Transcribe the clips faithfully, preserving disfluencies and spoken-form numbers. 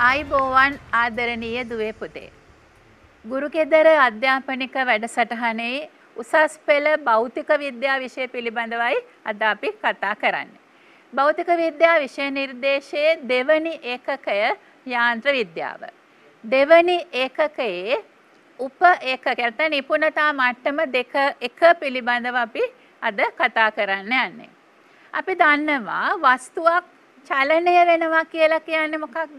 ආයිබෝවන් ආදරණීය දුවේ පුතේ. ගුරුකෙදර අධ්‍යාපනික වැඩසටහනේ උසස් පෙළ භෞතික විද්‍යා විෂය පිළිබඳවයි අද අපි කතා කරන්නේ. භෞතික විද්‍යා විෂය නිර්දේශයේ දෙවැනි ඒකකය යාන්ත්‍ර විද්‍යාව. දෙවැනි ඒකකයේ උප ඒකකයට නිපුණතා මට්ටම දෙක එක පිළිබඳව අපි අද කතා කරන්න යන්නේ. අපි දන්නවා වස්තුවක් චලනය වෙනවා කියලා කියන්නේ මොකක්ද?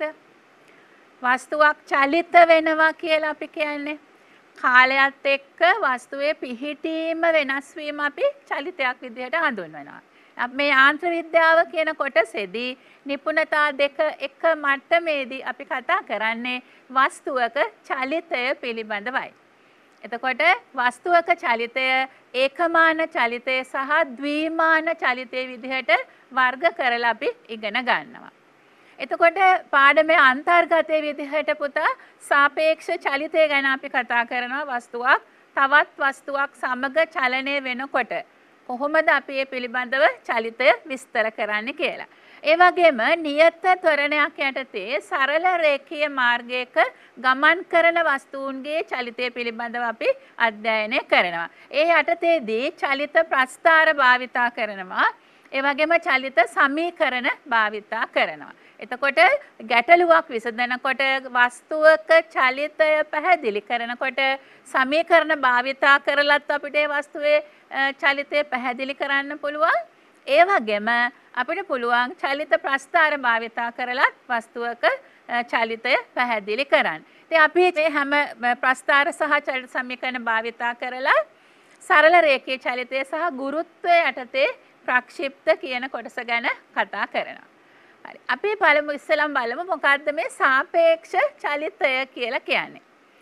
වස්තුවක් චලිත වෙනවා කියලා අපි කියන්නේ කාලයත් එක්ක වස්තුවේ පිහිටීම වෙනස් වීම අපි චලිතයක් විදිහට හඳුන්වනවා. අපි මේ යාන්ත්‍ර විද්‍යාව කියන කොටසේදී නිපුණතා දෙක එක මට්ටමේදී අපි කතා කරන්නේ වස්තුවක චලිතය පිළිබඳවයි. එතකොට වස්තුවක චලිතය ඒකමාන චලිතය සහ ද්විමාන චලිතය විදිහට වර්ග කරලා අපි ඉගෙන ගන්නවා. එතකොට පාඩමේ අන්තර්ගතයේ විදිහට පුතා සාපේක්ෂ චලිතය ගැන අපි කතා කරනවා. වස්තුවක් තවත් වස්තුවක් සමග චලනය වෙනකොට කොහොමද අපි මේ පිළිබඳව චලිතය විස්තර කරන්නේ කියලා. ඒ වගේම නියත ත්වරණයක් යටතේ සරල රේඛීය මාර්ගයක ගමන් කරන වස්තුන්ගේ චලිතය පිළිබඳව අපි අධ්‍යයනය කරනවා. ඒ යටතේදී චලිත ප්‍රස්ථාර භාවිතා කරනවා. ඒ වගේම චලිත සමීකරණ භාවිතා කරනවා. එතකොට ගැටලුවක් විසඳනකොට වස්තුවක චලිතය පැහැදිලි කරනකොට සමීකරණ භාවිතා කරලත් අපිට ඒ වස්තුවේ චලිතය පැහැදිලි කරන්න පුළුවන්. ඒ වගේම අපිට පුළුවන් චලිත ප්‍රස්ථාර භාවිතා කරලත් වස්තුවක චලිතය පැහැදිලි කරන්න. ඉතින් අපි මේ හැම ප්‍රස්ථාර සහ චලිත සමීකරණ භාවිතා කරලා සරල රේඛීය චලිතය සහ ගුරුත්වය යටතේ ප්‍රක්ෂිප්ත කියන කොටස ගැන කතා කරනවා. හරි. අපි පළමු ඉස්සෙල්ලාම බලමු මොකක්ද මේ සාපේක්ෂ චලිතය කියලා කියන්නේ.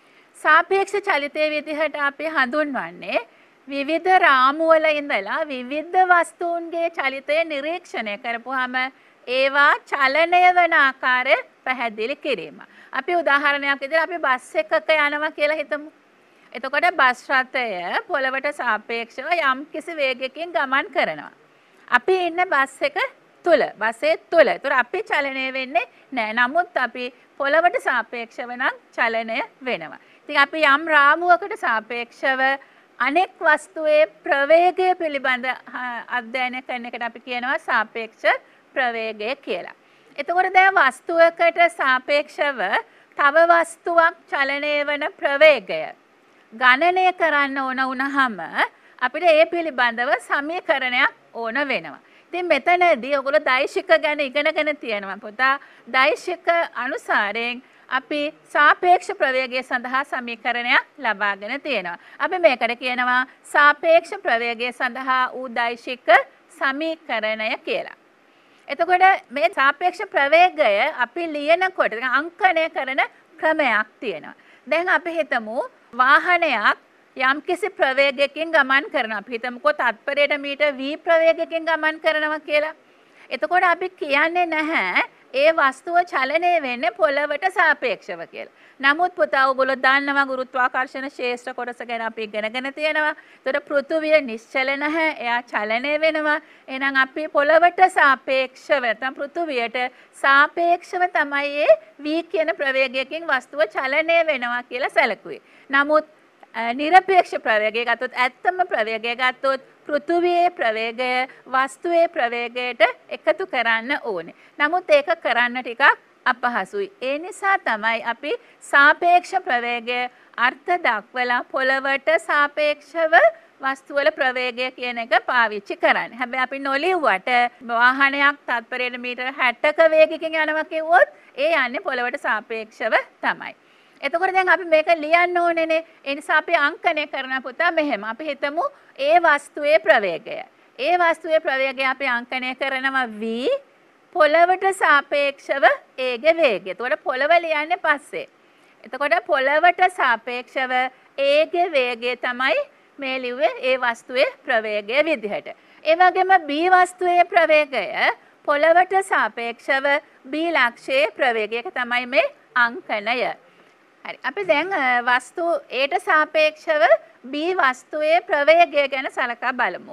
සාපේක්ෂ චලිතයේ විදිහට අපි හඳුන්වන්නේ විවිධ රාමු වල ඉඳලා විවිධ වස්තුන්ගේ චලිතය නිරීක්ෂණය කරපුවාම ඒවා චලනය වන ආකාරය පැහැදිලි කිරීම. අපි උදාහරණයක් විදිහට අපි බස් එකක යනවා කියලා හිතමු. එතකොට බස් රථය පොළවට සාපේක්ෂව යම් කිසි වේගයකින් ගමන් කරනවා. අපි ඉන්නේ බස් එක තුල, බස්සේ තුල. ඒතර අපි චලනය වෙන්නේ නැහැ. නමුත් අපි පොළවට සාපේක්ෂව නම් චලනය වෙනවා. ඉතින් අපි යම් රාමුවකට සාපේක්ෂව අනෙක් වස්තුවේ ප්‍රවේගය පිළිබඳ අධ්‍යයනය කරන එකට අපි කියනවා සාපේක්ෂ ප්‍රවේගය කියලා. එතකොට දැන් වස්තුවකට සාපේක්ෂව තව වස්තුවක් චලනය වන ප්‍රවේගය ගණනය කරන්න ඕන වුණාම අපිට ඒ පිළිබඳව සමීකරණයක් ඕන වෙනවා. ඉතින් මෙතනදී ඔයගොල්ලෝ දෛශික ගැන ඉගෙනගෙන තියෙනවා පුතා. දෛශික අනුසාරයෙන් අපි සාපේක්ෂ ප්‍රවේගය සඳහා සමීකරණයක් ලබාගෙන තියෙනවා. අපි මේකට කියනවා සාපේක්ෂ ප්‍රවේගය සඳහා වූ දෛශික සමීකරණය කියලා. එතකොට මේ සාපේක්ෂ ප්‍රවේගය අපි ලියනකොට අංකණය කරන ක්‍රමයක් තියෙනවා. දැන් අපි හිතමු වාහනයක් යම්කිසි ප්‍රවේගයකින් ගමන් කරනවා. අපි හිතමුකෝ තත්පරයට මීටර් v ප්‍රවේගයකින් ගමන් කරනවා කියලා. එතකොට අපි කියන්නේ නැහැ ඒ වස්තුව චලනය වෙන්නේ පොළවට සාපේක්ෂව කියලා. නමුත් පුතා ඔයගොල්ලෝ දන්නවා ගුරුත්වාකර්ෂණ ශේෂ්ත්‍ර කොටස ගැන අපි ඉගෙනගෙන තියෙනවා. ඒතකොට පෘථුවිය නිශ්චල නැහැ. එයා චලනය වෙනවා. එහෙනම් අපි පොළවට සාපේක්ෂව නැත්නම් පෘථුවියට සාපේක්ෂව තමයි ඒ v කියන ප්‍රවේගයකින් වස්තුව චලනය වෙනවා කියලා සැලකුවේ. නමුත් නිරපේක්ෂ ප්‍රවේගය ගත්තොත් ඇත්තම ප්‍රවේගය ගත්තොත් පෘථුවියේ ප්‍රවේගය වස්තුවේ ප්‍රවේගයට එකතු කරන්න ඕනේ. නමුත් ඒක කරන්න ටිකක් අපහසුයි. ඒ නිසා තමයි අපි සාපේක්ෂ ප්‍රවේගය අර්ථ දක්වලා පොළවට සාපේක්ෂව වස්තුවල ප්‍රවේගය කියන එක පාවිච්චි කරන්නේ. හැබැයි අපි නොලියුවට වාහනයක් තත්පරයට මීටර හැත්තක වේගයකින් යනවා කිව්වොත් ඒ යන්නේ පොළවට සාපේක්ෂව තමයි. එතකොට දැන් අපි මේක ලියන්න ඕනේනේ. ඒ නිසා අපි අංකණය කරන පුතා මෙහෙම. අපි හිතමු ඒ වස්තුවේ ප්‍රවේගය. ඒ වස්තුවේ ප්‍රවේගය අපි අංකණය කරනවා v පොළවට සාපේක්ෂව a ගේ වේගය. එතකොට පොළව ලියන්නේ පස්සේ. එතකොට පොළවට සාපේක්ෂව a ගේ වේගය තමයි මේ ලිව්වේ ඒ වස්තුවේ ප්‍රවේගය විදිහට. ඒ වගේම b වස්තුවේ ප්‍රවේගය පොළවට සාපේක්ෂව b ලක්ෂයේ ප්‍රවේගයක තමයි මේ අංකණය. හරි. අපි දැන් වස්තු Aට සාපේක්ෂව B වස්තුවේ ප්‍රවේගය ගැන සලකා බලමු.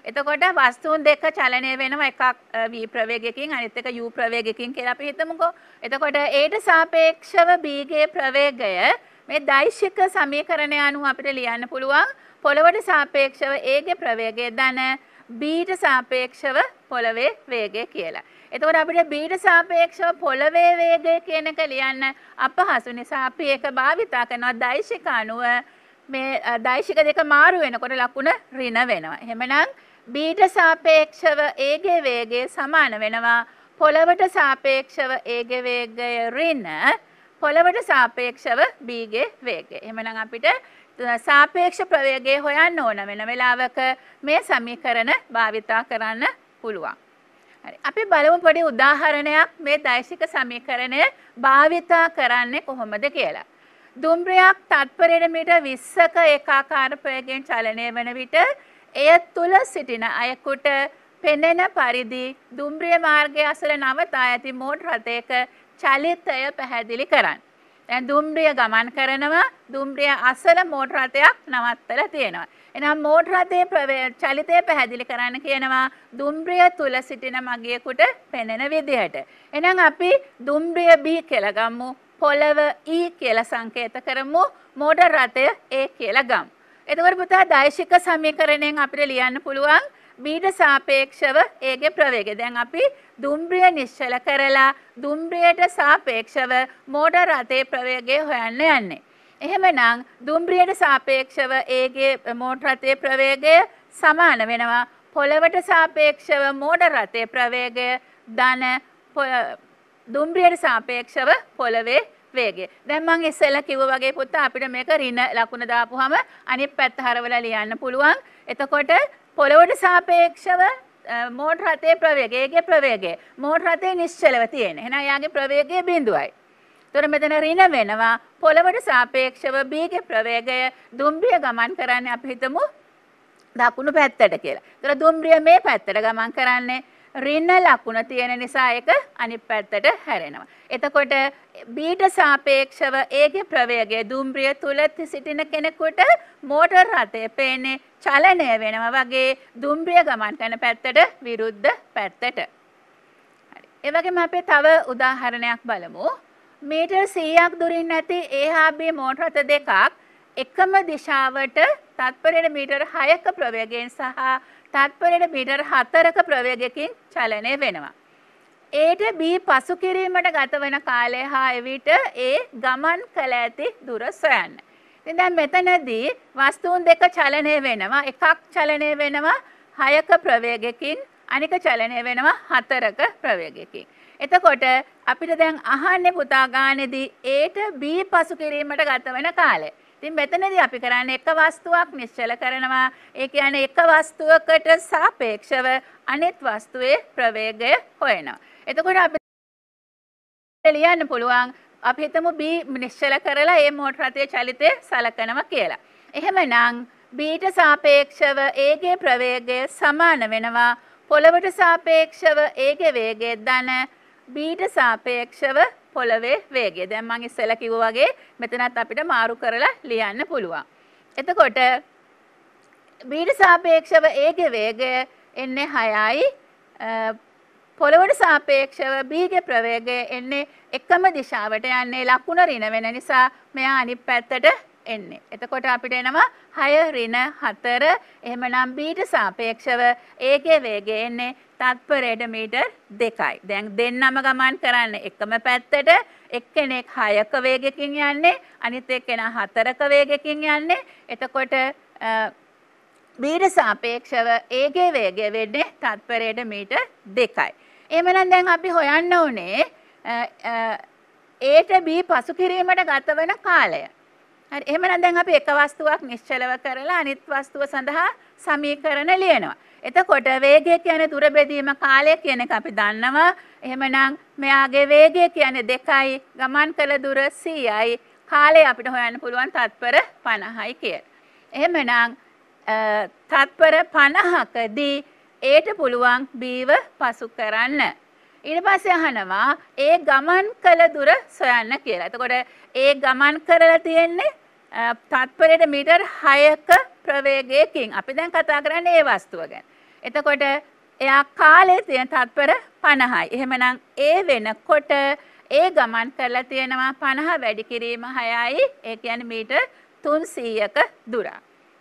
එතකොට වස්තුන් දෙක චලනය වෙනවා එකක් v ප්‍රවේගයකින් අනිත් එක u ප්‍රවේගයකින් කියලා අපි හිතමුකෝ. එතකොට aට සාපේක්ෂව b ගේ ප්‍රවේගය මේ දෛශික සමීකරණය අනුව අපිට ලියන්න පුළුවන් පොළවට සාපේක්ෂව a ගේ ප්‍රවේගය ධන b ට සාපේක්ෂව පොළවේ වේගය කියලා. එතකොට අපිට b ට සාපේක්ෂව පොළවේ වේගය කියන එක ලියන්න අපහසු නිසා අපි ඒක භාවිතා කරනවා දෛශික අනුව මේ දෛශික දෙක මාරු වෙනකොට ලකුණ ඍණ වෙනවා. එහෙමනම් b ට සාපේක්ෂව a ගේ වේගය සමාන වෙනවා පොළවට සාපේක්ෂව a ගේ වේගය ඍණ පොළවට සාපේක්ෂව b ගේ වේගය. එහෙමනම් අපිට සාපේක්ෂ ප්‍රවේගය හොයන්න ඕන වෙන වෙලාවක මේ සමීකරණ භාවිතා කරන්න පුළුවන්. හරි. අපි බලමු පොඩි උදාහරණයක් මේ දෛශික සමීකරණය භාවිතා කරන්නේ කොහොමද කියලා. දුම්රියක් තත්පරයට මීටර් විස්සක ඒකාකාර ප්‍රවේගයෙන් චලනය වන විට එය තුල සිටින අයෙකුට පෙනෙන පරිදි දුම්රිය මාර්ගය අසල නවතා ඇති මෝටර රථයක චලිතය පැහැදිලි කරන්න. දැන් දුම්රිය ගමන් කරනවා දුම්රිය අසල මෝටර රථයක් නවත්තලා තියෙනවා. එහෙනම් මෝටර රථයේ චලිතය පැහැදිලි කරන්න කියනවා දුම්රිය තුල සිටින මගියෙකුට පෙනෙන විදිහට. එහෙනම් අපි දුම්රිය B කියලා ගමු. පොළව E කියලා සංකේත කරමු. මෝටර රථය A කියලා ගමු. එතකොට පුතා දෛශික සමීකරණයෙන් අපිට ලියන්න පුළුවන් B ට සාපේක්ෂව A ගේ ප්‍රවේගය. දැන් අපි දුම්රිය නිශ්චල කරලා දුම්රියට සාපේක්ෂව මෝටර රථයේ ප්‍රවේගය හොයන්න යන්නේ. එහෙමනම් දුම්රියට සාපේක්ෂව A ගේ මෝටර රථයේ ප්‍රවේගය සමාන වෙනවා පොළවට සාපේක්ෂව මෝටර රථයේ ප්‍රවේගය ධන දුම්රියට සාපේක්ෂව පොළවේ වේගය. දැන් මම ඉස්සෙල්ලා කිව්වා වගේ පුතා අපිට මේක ඍණ ලකුණ දාපුවාම අනිත් පැත්ත හරවලා ලියන්න පුළුවන්. එතකොට පොළවට සාපේක්ෂව මෝටර රථයේ ප්‍රවේගය, ඒකේ ප්‍රවේගය. මෝටර රථයේ නිශ්චලව තියෙන. එහෙනම් යාගේ ප්‍රවේගය බිඳුවයි. ඒතර මෙතන ඍණ වෙනවා පොළවට සාපේක්ෂව B ගේ ප්‍රවේගය දුම්රිය ගමන් කරන්නේ අපි හිතමු දකුණු පැත්තට කියලා. ඒතර දුම්රිය මේ පැත්තට ගමන් කරන්නේ ඍණ ලකුණ තියෙන නිසා ඒක අනිත් පැත්තට හැරෙනවා. එතකොට B ට සාපේක්ෂව A ගේ ප්‍රවේගය දුම්රිය තුල සිටින කෙනෙකුට මෝටර රථය පේන්නේ චලනය වෙනවා වගේ දුම්රිය ගමන් කරන පැත්තට විරුද්ධ පැත්තට. හරි. ඒ වගේම අපි තව උදාහරණයක් බලමු. මීටර් සීයක් දුරින් ඇති A හා B මෝටර රථ දෙකක් එකම දිශාවට තත්පරයට මීටර් හයක ප්‍රවේගයෙන් සහ තත්පරයට මීටර් හතරක ප්‍රවේගයකින් චලනය වෙනවා. A ට B පසු කිරීමට ගත වන කාලය හා එවිට A ගමන් කළ ඇති දුර සොයන්න. ඉතින් දැන් මෙතනදී වස්තුන් දෙක චලනය වෙනවා. එකක් චලනය වෙනවා හයක ප්‍රවේගයකින් අනික චලනය වෙනවා හතරක ප්‍රවේගයකින්. එතකොට අපිට දැන් අහන්නේ පුතා ගානේදී A ට B පසු කිරීමට ගත වෙන කාලය. ඉතින් මෙතනදී අපි කරන්නේ එක වස්තුවක් නිශ්චල කරනවා. ඒ කියන්නේ එක වස්තුවකට සාපේක්ෂව අනිත් වස්තුවේ ප්‍රවේගය හොයනවා. එතකොට අපිට ලියන්න පුළුවන් අපි හිතමු B නිශ්චල කරලා ඒ මෝටර රථයේ චලිතය සලකනවා කියලා. එහෙමනම් B ට සාපේක්ෂව A ගේ ප්‍රවේගය සමාන වෙනවා පොළවට සාපේක්ෂව A ගේ වේගය ධන B ට සාපේක්ෂව පොළවේ වේගය. දැන් මම ඉස්සෙල්ලා කිව්වා වගේ මෙතනත් අපිට මාරු කරලා ලියන්න පුළුවන්. එතකොට B ට සාපේක්ෂව A ගේ වේගය එන්නේ හයයි. පොළවට සාපේක්ෂව B ගේ ප්‍රවේගය එන්නේ එකම දිශාවට යන්නේ ලකුණ ඍණ වෙන නිසා මෙයා අනිත් පැත්තට එන්නේ. එතකොට අපිට එනවා හය ඍණ හතර. එහෙමනම් B ට සාපේක්ෂව A ගේ වේගය එන්නේ තත්පරයට මීටර් දෙකයි. දැන් දෙන්නම ගමන් කරන්නේ එකම පැත්තට. එක්කෙනෙක් හයක වේගයකින් යන්නේ අනිත් එක්කෙනා හතරක වේගයකින් යන්නේ. එතකොට B ට සාපේක්ෂව A ගේ වේගය වෙන්නේ තත්පරයට මීටර් දෙකයි. එහෙමනම් දැන් අපි හොයන්න ඕනේ A ට B පසු කිරීමට ගත වෙන කාලය. හරි. එහෙමනම් දැන් අපි එක වස්තුවක් නිශ්චලව කරලා අනිත් වස්තුව සඳහා සමීකරණ ලියනවා. එතකොට වේගය කියන්නේ දුර බෙදීම කාලය කියන එක අපි දන්නවා. එහෙමනම් මෙයාගේ වේගය කියන්නේ දෙකයි ගමන් කළ දුර සීයයි කාලය අපිට හොයන්න පුළුවන් තත්පර පනහයි කියලා. එහෙමනම් තත්පර පනහකදී A ට පුළුවන් B ව පසු කරන්න. ඊට පස්සේ අහනවා A ගමන් කළ දුර සොයන්න කියලා. එතකොට A ගමන් කරලා තියෙන්නේ තත්පරයට මීටර් හයක ප්‍රවේගයකින්. අපි දැන් කතා කරන්නේ ඒ වස්තුව ගැන. එතකොට එයා කාලේ තියෙන තත්පර පනහයි. එහෙමනම් ඒ වෙනකොට ඒ ගමන් කරලා තියෙනවා පනහ වැඩි කිරීම හයයි. ඒ කියන්නේ මීටර් තුන්සීයක දුරක්.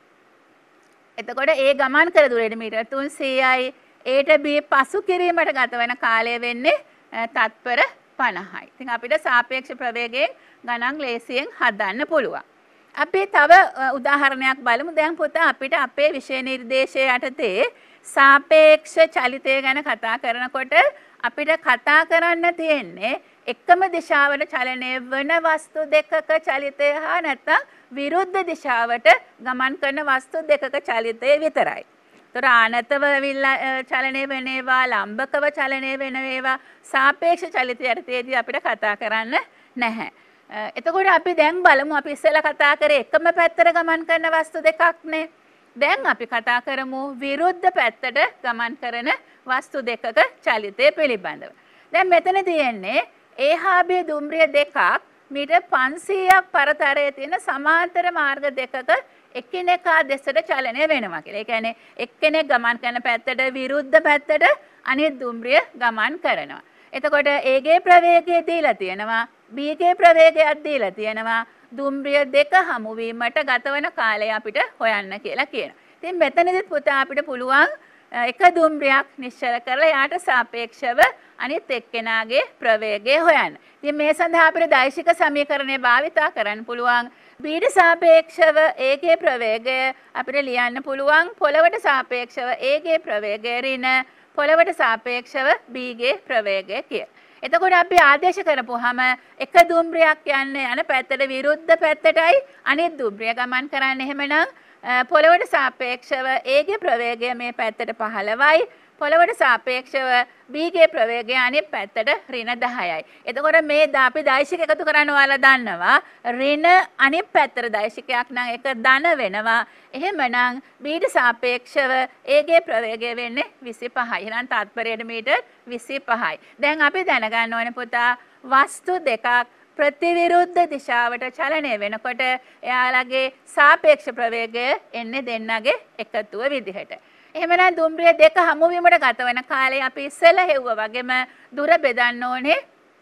එතකොට ඒ ගමන් කර දුරේ මීටර් තුන්සීයයි. ඒට B පසු කිරීමට ගත වෙන කාලය වෙන්නේ තත්පර පනහයි. ඉතින් අපිට සාපේක්ෂ ප්‍රවේගයෙන් ගණන් ලේසියෙන් හදන්න පුළුවන්. අපි තව උදාහරණයක් බලමු. දැන් පුතා අපිට අපේ විෂය නිර්දේශය යටතේ සාපේක්ෂ චලිතය ගැන කතා කරනකොට අපිට කතා කරන්න තියෙන්නේ එකම දිශාවට චලනය වන වස්තු දෙකක චලිතය හා නැත්නම් විරුද්ධ දිශාවට ගමන් කරන වස්තු දෙකක චලිතය විතරයි. ඒතර ආනතව චලනය වෙන ඒවා ලම්බකව චලනය වෙන ඒවා සාපේක්ෂ චලිතය යටතේදී අපිට කතා කරන්න නැහැ. එතකොට අපි දැන් බලමු අපි ඉස්සෙල්ලා කතා කරේ එකම පැත්තට ගමන් කරන වස්තු දෙකක්නේ. දැන් අපි කතා කරමු විරුද්ධ පැත්තට ගමන් කරන වස්තු දෙකක චලිතය පිළිබඳව. දැන් මෙතන තියෙන්නේ A හා B දුම්රිය දෙකක් මීටර් පන්සීයක් පරතරයේ තියෙන සමාන්තර මාර්ග දෙකක එකිනෙකා දෙසට චලනය වෙනවා කියලා. ඒ කියන්නේ එක්කෙනෙක් ගමන් කරන පැත්තට විරුද්ධ පැත්තට අනිත් දුම්රිය ගමන් කරනවා. එතකොට A ගේ ප්‍රවේගය දීලා තියෙනවා B ගේ ප්‍රවේගයක් දීලා තියෙනවා. දුම්රිය දෙක හමු වීමට ගතවන කාලය අපිට හොයන්න කියලා කියනවා. ඉතින් මෙතනදිත් පුතා අපිට පුළුවන් එක දුම්රියක් නිශ්චල කරලා යාට සාපේක්ෂව අනිත් එක්කෙනාගේ ප්‍රවේගය හොයන්න. ඉතින් මේ සඳහා අපිට දෛශික සමීකරණය භාවිතා කරන්න පුළුවන්. B ට සාපේක්ෂව A ගේ ප්‍රවේගය අපිට ලියන්න පුළුවන් පොළවට සාපේක්ෂව A ගේ ප්‍රවේගය ඍණ පොළවට සාපේක්ෂව B ගේ ප්‍රවේගය කියලා. එතකොට අපි ආදේශ කරපුවාම එක දුම්රියක් යන්නේ යන පැත්තට විරුද්ධ පැත්තටයි අනිත් දුම්රිය ගමන් කරන්නේ. එහෙමනම් පොළවට සාපේක්ෂව A ගේ ප්‍රවේගය මේ පැත්තට පහළවයි. පොළවට සාපේක්ෂව B ගේ ප්‍රවේගය අනිත් පැත්තට ඍණ දහයයි. එතකොට මේ අපි දෛශික එකතු කරන්න ඔයාලා දන්නවා. ඍණ අනිත් පැත්තට දෛශිකයක් නම් ඒක ධන වෙනවා. එහෙමනම් B ට සාපේක්ෂව A ගේ ප්‍රවේගය වෙන්නේ විසිපහයි. එහෙනම් තාත්පර්යයට මීටර් විසිපහයි. දැන් අපි දැනගන්න ඕනේ පුතා වස්තු දෙකක් ප්‍රතිවිරුද්ධ දිශාවට චලනය වෙනකොට එයාලගේ සාපේක්ෂ ප්‍රවේගය එන්නේ දෙන්නගේ එකතුව විදිහට. එහෙමනම් දුම්රිය දෙක හමු වීමට ගත වෙන කාලය අපි ඉස්සෙල්ලා හෙව්වා වගේම දුර බෙදන්න ඕනේ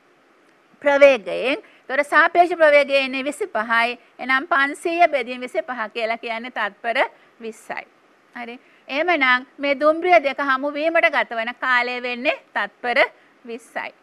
ප්‍රවේගයෙන්. ඒතර සාපේක්ෂ ප්‍රවේගය එන්නේ විසිපහයි. එනම් පන්සීය බෙදීම විසිපහ කියලා කියන්නේ තත්පර විස්සයි. හරි. එහෙමනම් මේ දුම්රිය දෙක හමු වීමට ගත වෙන කාලය වෙන්නේ තත්පර විස්සයි.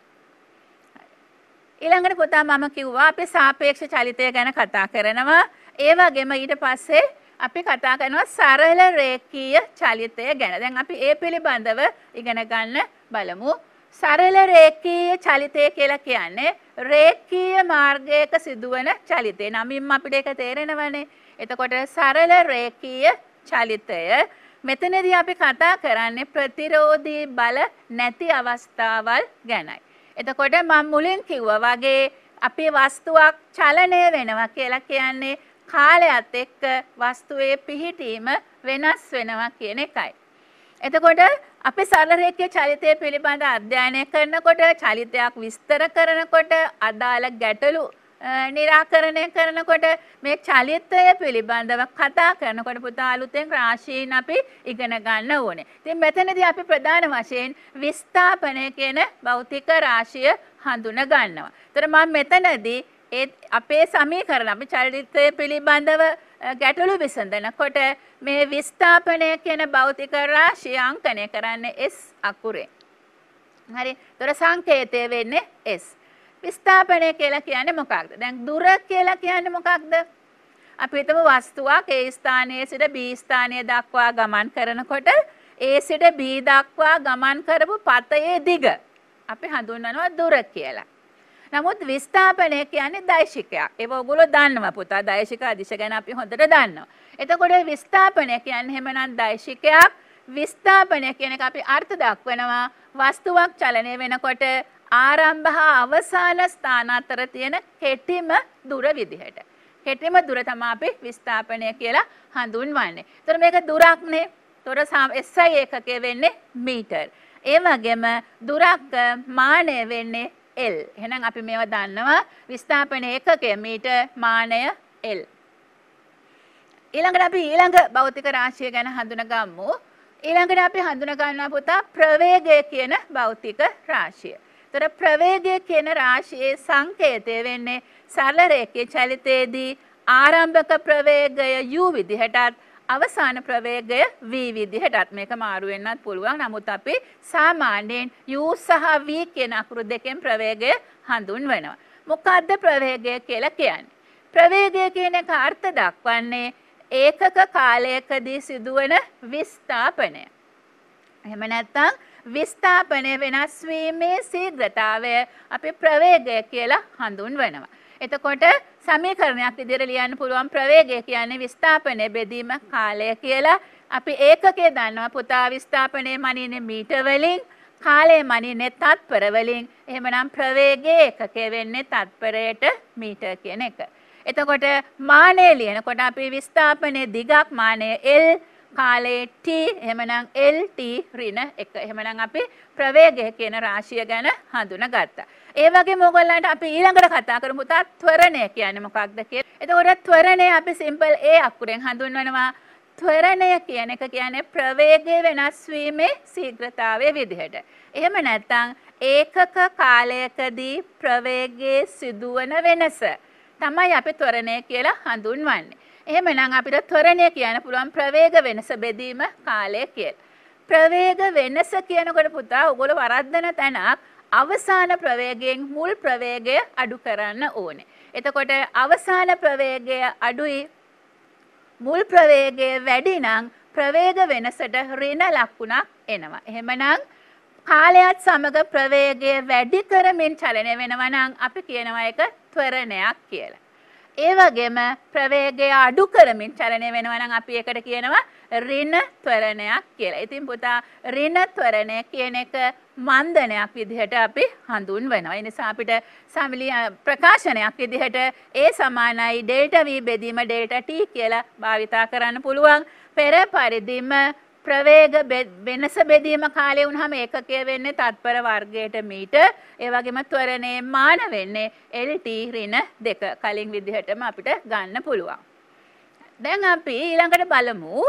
ඊළඟට පුතා මම කිව්වා අපි සාපේක්ෂ චලිතය ගැන කතා කරනවා. ඒ වගේම ඊට පස්සේ අපි කතා කරනවා සරල රේඛීය චලිතය ගැන. දැන් අපි ඒ පිළිබඳව ඉගෙන ගන්න බලමු. සරල රේඛීය චලිතය කියලා කියන්නේ රේඛීය මාර්ගයක සිදුවන චලිතය. නමින්ම අපිට ඒක තේරෙනවනේ. එතකොට සරල රේඛීය චලිතය මෙතනදී අපි කතා කරන්නේ ප්‍රතිරෝධී බල නැති අවස්ථාවල් ගැනයි. එතකොට මම මුලින් කිව්වා වගේ අපි වස්තුවක් චලනය වෙනවා කියලා කියන්නේ කාලයත් එක්ක වස්තුවේ පිහිටීම වෙනස් වෙනවා කියන එකයි. එතකොට අපි සරල රේඛීය චලිතය පිළිබඳ අධ්‍යයනය කරනකොට චලිතයක් විස්තර කරනකොට අදාළ ගැටලු निराකරණය කරනකොට මේ චලිතය පිළිබඳව කතා කරනකොට පුතා අලුතෙන් රාශීන් අපි ඉගෙන ගන්න ඕනේ. ඉතින් මෙතනදී අපි ප්‍රධාන වශයෙන් විස්ථාපනය කියන භෞතික රාශිය හඳුන ගන්නවා. ඒතර මම මෙතනදී ඒ අපේ සමීකරණ අපි චලිතය පිළිබඳව ගැටලු විසඳනකොට මේ විස්ථාපනය කියන භෞතික රාශිය අංකණය කරන්නේ S අකුරෙන්. හරි. ඒතර සංකේතය වෙන්නේ S. විස්ථාපනය කියලා කියන්නේ මොකක්ද? දැන් දුර කියලා කියන්නේ මොකක්ද? අපි හිතමු වස්තුවක් A ස්ථානයේ සිට B ස්ථානය දක්වා ගමන් කරනකොට A සිට B දක්වා ගමන් කරපු පතයේ දිග අපි හඳුන්වනවා දුර කියලා. නමුත් විස්ථාපනය කියන්නේ දෛශිකයක්. ඒක ඔයගොල්ලෝ දන්නවා පුතා. දෛශික අදිශ ගැන අපි හොඳට දන්නවා. එතකොට විස්ථාපනය කියන්නේ එහෙමනම් දෛශිකයක්. විස්ථාපනය කියන එක අපි අර්ථ දක්වනවා වස්තුවක් චලනය වෙනකොට ආරම්භ හා අවසාන ස්ථාන අතර තියෙන කෙටිම දුර විදිහට. කෙටිම දුර තමයි අපි විස්ථාපනය කියලා හඳුන්වන්නේ. ඒතර මේක දුරක්නේ. ඒතර S I ඒකකය වෙන්නේ මීටර්. ඒ වගේම දුරක් මානය වෙන්නේ L. එහෙනම් අපි මේවා දන්නවා. විස්ථාපන ඒකකය මීටර්, මානය L. ඊළඟට අපි ඊළඟ භෞතික රාශිය ගැන හඳුනගමු. ඊළඟට අපි හඳුනා ගන්නවා පුතා ප්‍රවේගය කියන භෞතික රාශිය. ඒතර ප්‍රවේගය කියන රාශියේ සංකේතය වෙන්නේ සරල රේඛීය චලිතයේදී ආරම්භක ප්‍රවේගය u විදිහටත් අවසාන ප්‍රවේගය v විදිහටත් මේක මාරු වෙන්නත් පුළුවන්. නමුත් අපි සාමාන්‍යයෙන් u සහ v කියන අකුරු දෙකෙන් ප්‍රවේගය හඳුන්වනවා. මොකද්ද ප්‍රවේගය කියලා කියන්නේ? ප්‍රවේගය කියන එක අර්ථ දක්වන්නේ ඒකක කාලයකදී සිදුවන විස්ථාපනය. එහෙම නැත්නම් විස්ථාපනය වෙනස් වීමේ ශීඝ්‍රතාවය අපි ප්‍රවේගය කියලා හඳුන්වනවා. එතකොට සමීකරණයක් විදිහට ලියන්න පුළුවන් ප්‍රවේගය කියන්නේ විස්ථාපනය බෙදීම කාලය කියලා. අපි ඒකකයේ දන්නවා පුතා විස්ථාපනයේ මනින්නේ මීටර වලින්, කාලය මනින්නේ තත්පර වලින්. එහෙමනම් ප්‍රවේගයේ ඒකකය වෙන්නේ තත්පරයට මීටර කියන එක. එතකොට මානය ලියනකොට අපි විස්ථාපනයේ දිගක් මානය L, කාලයේ T, එහෙමනම් L T ඍණ එක. එහෙමනම් අපි ප්‍රවේගය කියන රාශිය ගැන හඳුනාගත්තා. ඒ වගේම ඔයගොල්ලන්ට අපි ඊළඟට කතා කරමු තා ත්වරණය කියන්නේ මොකක්ද කියලා. එතකොට ත්වරණය අපි සිම්පල් A අකුරෙන් හඳුන්වනවා. ත්වරණය කියන එක කියන්නේ ප්‍රවේගය වෙනස් වීමේ ශීඝ්‍රතාවය විදිහට. එහෙම නැත්නම් ඒකක කාලයකදී ප්‍රවේගයේ සිදුවන වෙනස තමයි අපි ත්වරණය කියලා හඳුන්වන්නේ. එහෙමනම් අපිට ත්වරණය කියන්න පුළුවන් ප්‍රවේග වෙනස බෙදීම කාලය කියලා. ප්‍රවේග වෙනස කියනකොට පුතා ඔයගොල්ලෝ වරද්දන තැනක් අවසාන ප්‍රවේගයෙන් මුල් ප්‍රවේගය අඩු කරන්න ඕනේ. එතකොට අවසාන ප්‍රවේගය අඩුයි මුල් ප්‍රවේගය වැඩි නම් ප්‍රවේග වෙනසට ඍණ ලකුණක් එනවා. එහෙමනම් කාලයත් සමග ප්‍රවේගය වැඩි කරමින් චලනය වෙනවා නම් අපි කියනවා ඒක ත්වරණයක් කියලා. ඒ වගේම ප්‍රවේගය අඩු කරමින් චලනය වෙනවා නම් අපි ඒකට කියනවා ඍණ ත්වරණයක් කියලා. ඉතින් පුතා ඍණ ත්වරණය කියන එක මන්දනයක් විදිහට අපි හඳුන්වනවා. ඒ නිසා අපිට සමිලිය ප්‍රකාශනයක් විදිහට A සමානයි ඩෙල්ටා V බෙදීම ඩෙල්ටා T කියලා භාවිතා කරන්න පුළුවන්. පෙර පරිදිම ප්‍රවේග වෙනස බෙදීම කාලය වුණාම ඒකකය වෙන්නේ තත්පර වර්ගයට මීටර. ඒ වගේම ත්වරණයේ මාන වෙන්නේ L T ඍණ දෙක. කලින් විදිහටම අපිට ගන්න පුළුවන්. දැන් අපි ඊළඟට බලමු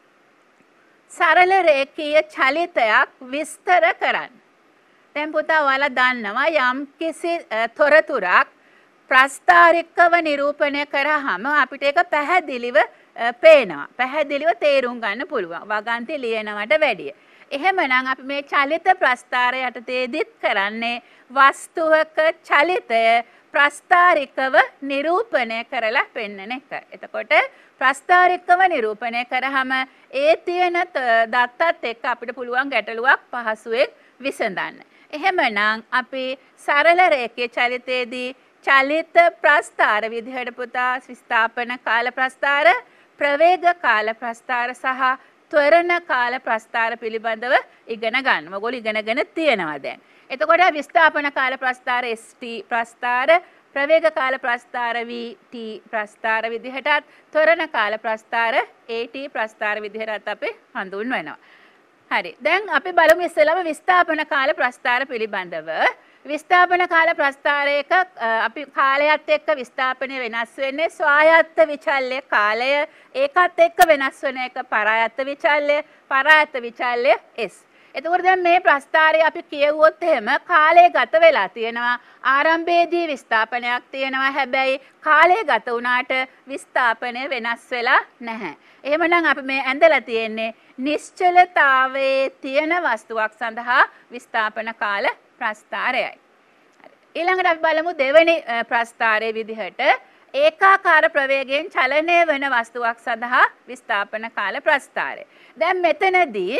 සරල රේඛීය චලිතයක් විස්තර කරන්න. දැන් පුතා ඔයාලා දන්නවා යම් කිසි තොරතුරක් ප්‍රස්ථාරිකව නිරූපණය කරාම අපිට ඒක පැහැදිලිව පේනවා. පැහැදිලිව තේරුම් ගන්න පුළුවන්. වගන්ති ලියනවට වැඩිය. එහෙමනම් අපි මේ චලිත ප්‍රස්ථාරය යටතේදීත් කරන්නේ වස්තුවක චලිතය ප්‍රස්ථාරිකව නිරූපණය කරලා පෙන්වන එක. එතකොට ප්‍රස්ථාරිකව නිරූපණය කරාම ඒ තියෙන දත්තත් එක්ක අපිට පුළුවන් ගැටලුවක් පහසුවෙන් විසඳන්න. එහෙමනම් අපි සරල රේඛීය චලිතයේදී චලිත ප්‍රස්ථාර විදිහට පුතා විස්ථාපන කාල ප්‍රස්ථාර, ප්‍රවේග කාල ප්‍රස්ථාර සහ ත්වරණ කාල ප්‍රස්ථාර පිළිබඳව ඉගෙන ගන්න. ඔයගොල්ලෝ ඉගෙනගෙන තියෙනවා දැන්. එතකොට විස්ථාපන කාල ප්‍රස්ථාර S T ප්‍රස්ථාර, ප්‍රවේග කාල ප්‍රස්ථාර V T ප්‍රස්ථාර විදිහටත්, ත්වරණ කාල ප්‍රස්ථාර A T ප්‍රස්ථාර විදිහටත් අපි හඳුන්වනවා. හරි. දැන් අපි බලමු ඉස්සෙල්ලාම විස්ථාපන කාල ප්‍රස්ථාර පිළිබඳව. විස්ථාපන කාල ප්‍රස්ථාරයක අපි කාලයත් එක්ක විස්ථාපනය වෙනස් වෙන්නේ ස්වායත්ත විචල්්‍ය කාලය, ඒකත් එක්ක වෙනස් වෙන එක පරායත්ත විචල්්‍ය, පරායත්ත විචල්්‍ය S. එතකොට දැන් මේ ප්‍රස්ථාරය අපි කියවුවොත් එහෙම කාලය ගත වෙලා තියෙනවා. ආරම්භයේදී විස්ථාපනයක් තියෙනවා. හැබැයි කාලය ගත වුණාට විස්ථාපනය වෙනස් වෙලා නැහැ. එහෙමනම් අපි මේ ඇඳලා තියෙන්නේ නිශ්චලතාවයේ තියෙන වස්තුවක් සඳහා විස්ථාපන කාල ප්‍රස්ථාරයයි. ඊළඟට අපි බලමු දෙවෙනි ප්‍රස්ථාරයේ විදිහට ඒකාකාර ප්‍රවේගයෙන් චලනය වන වස්තුවක් සඳහා විස්ථාපන කාල ප්‍රස්ථාරය. දැන් මෙතනදී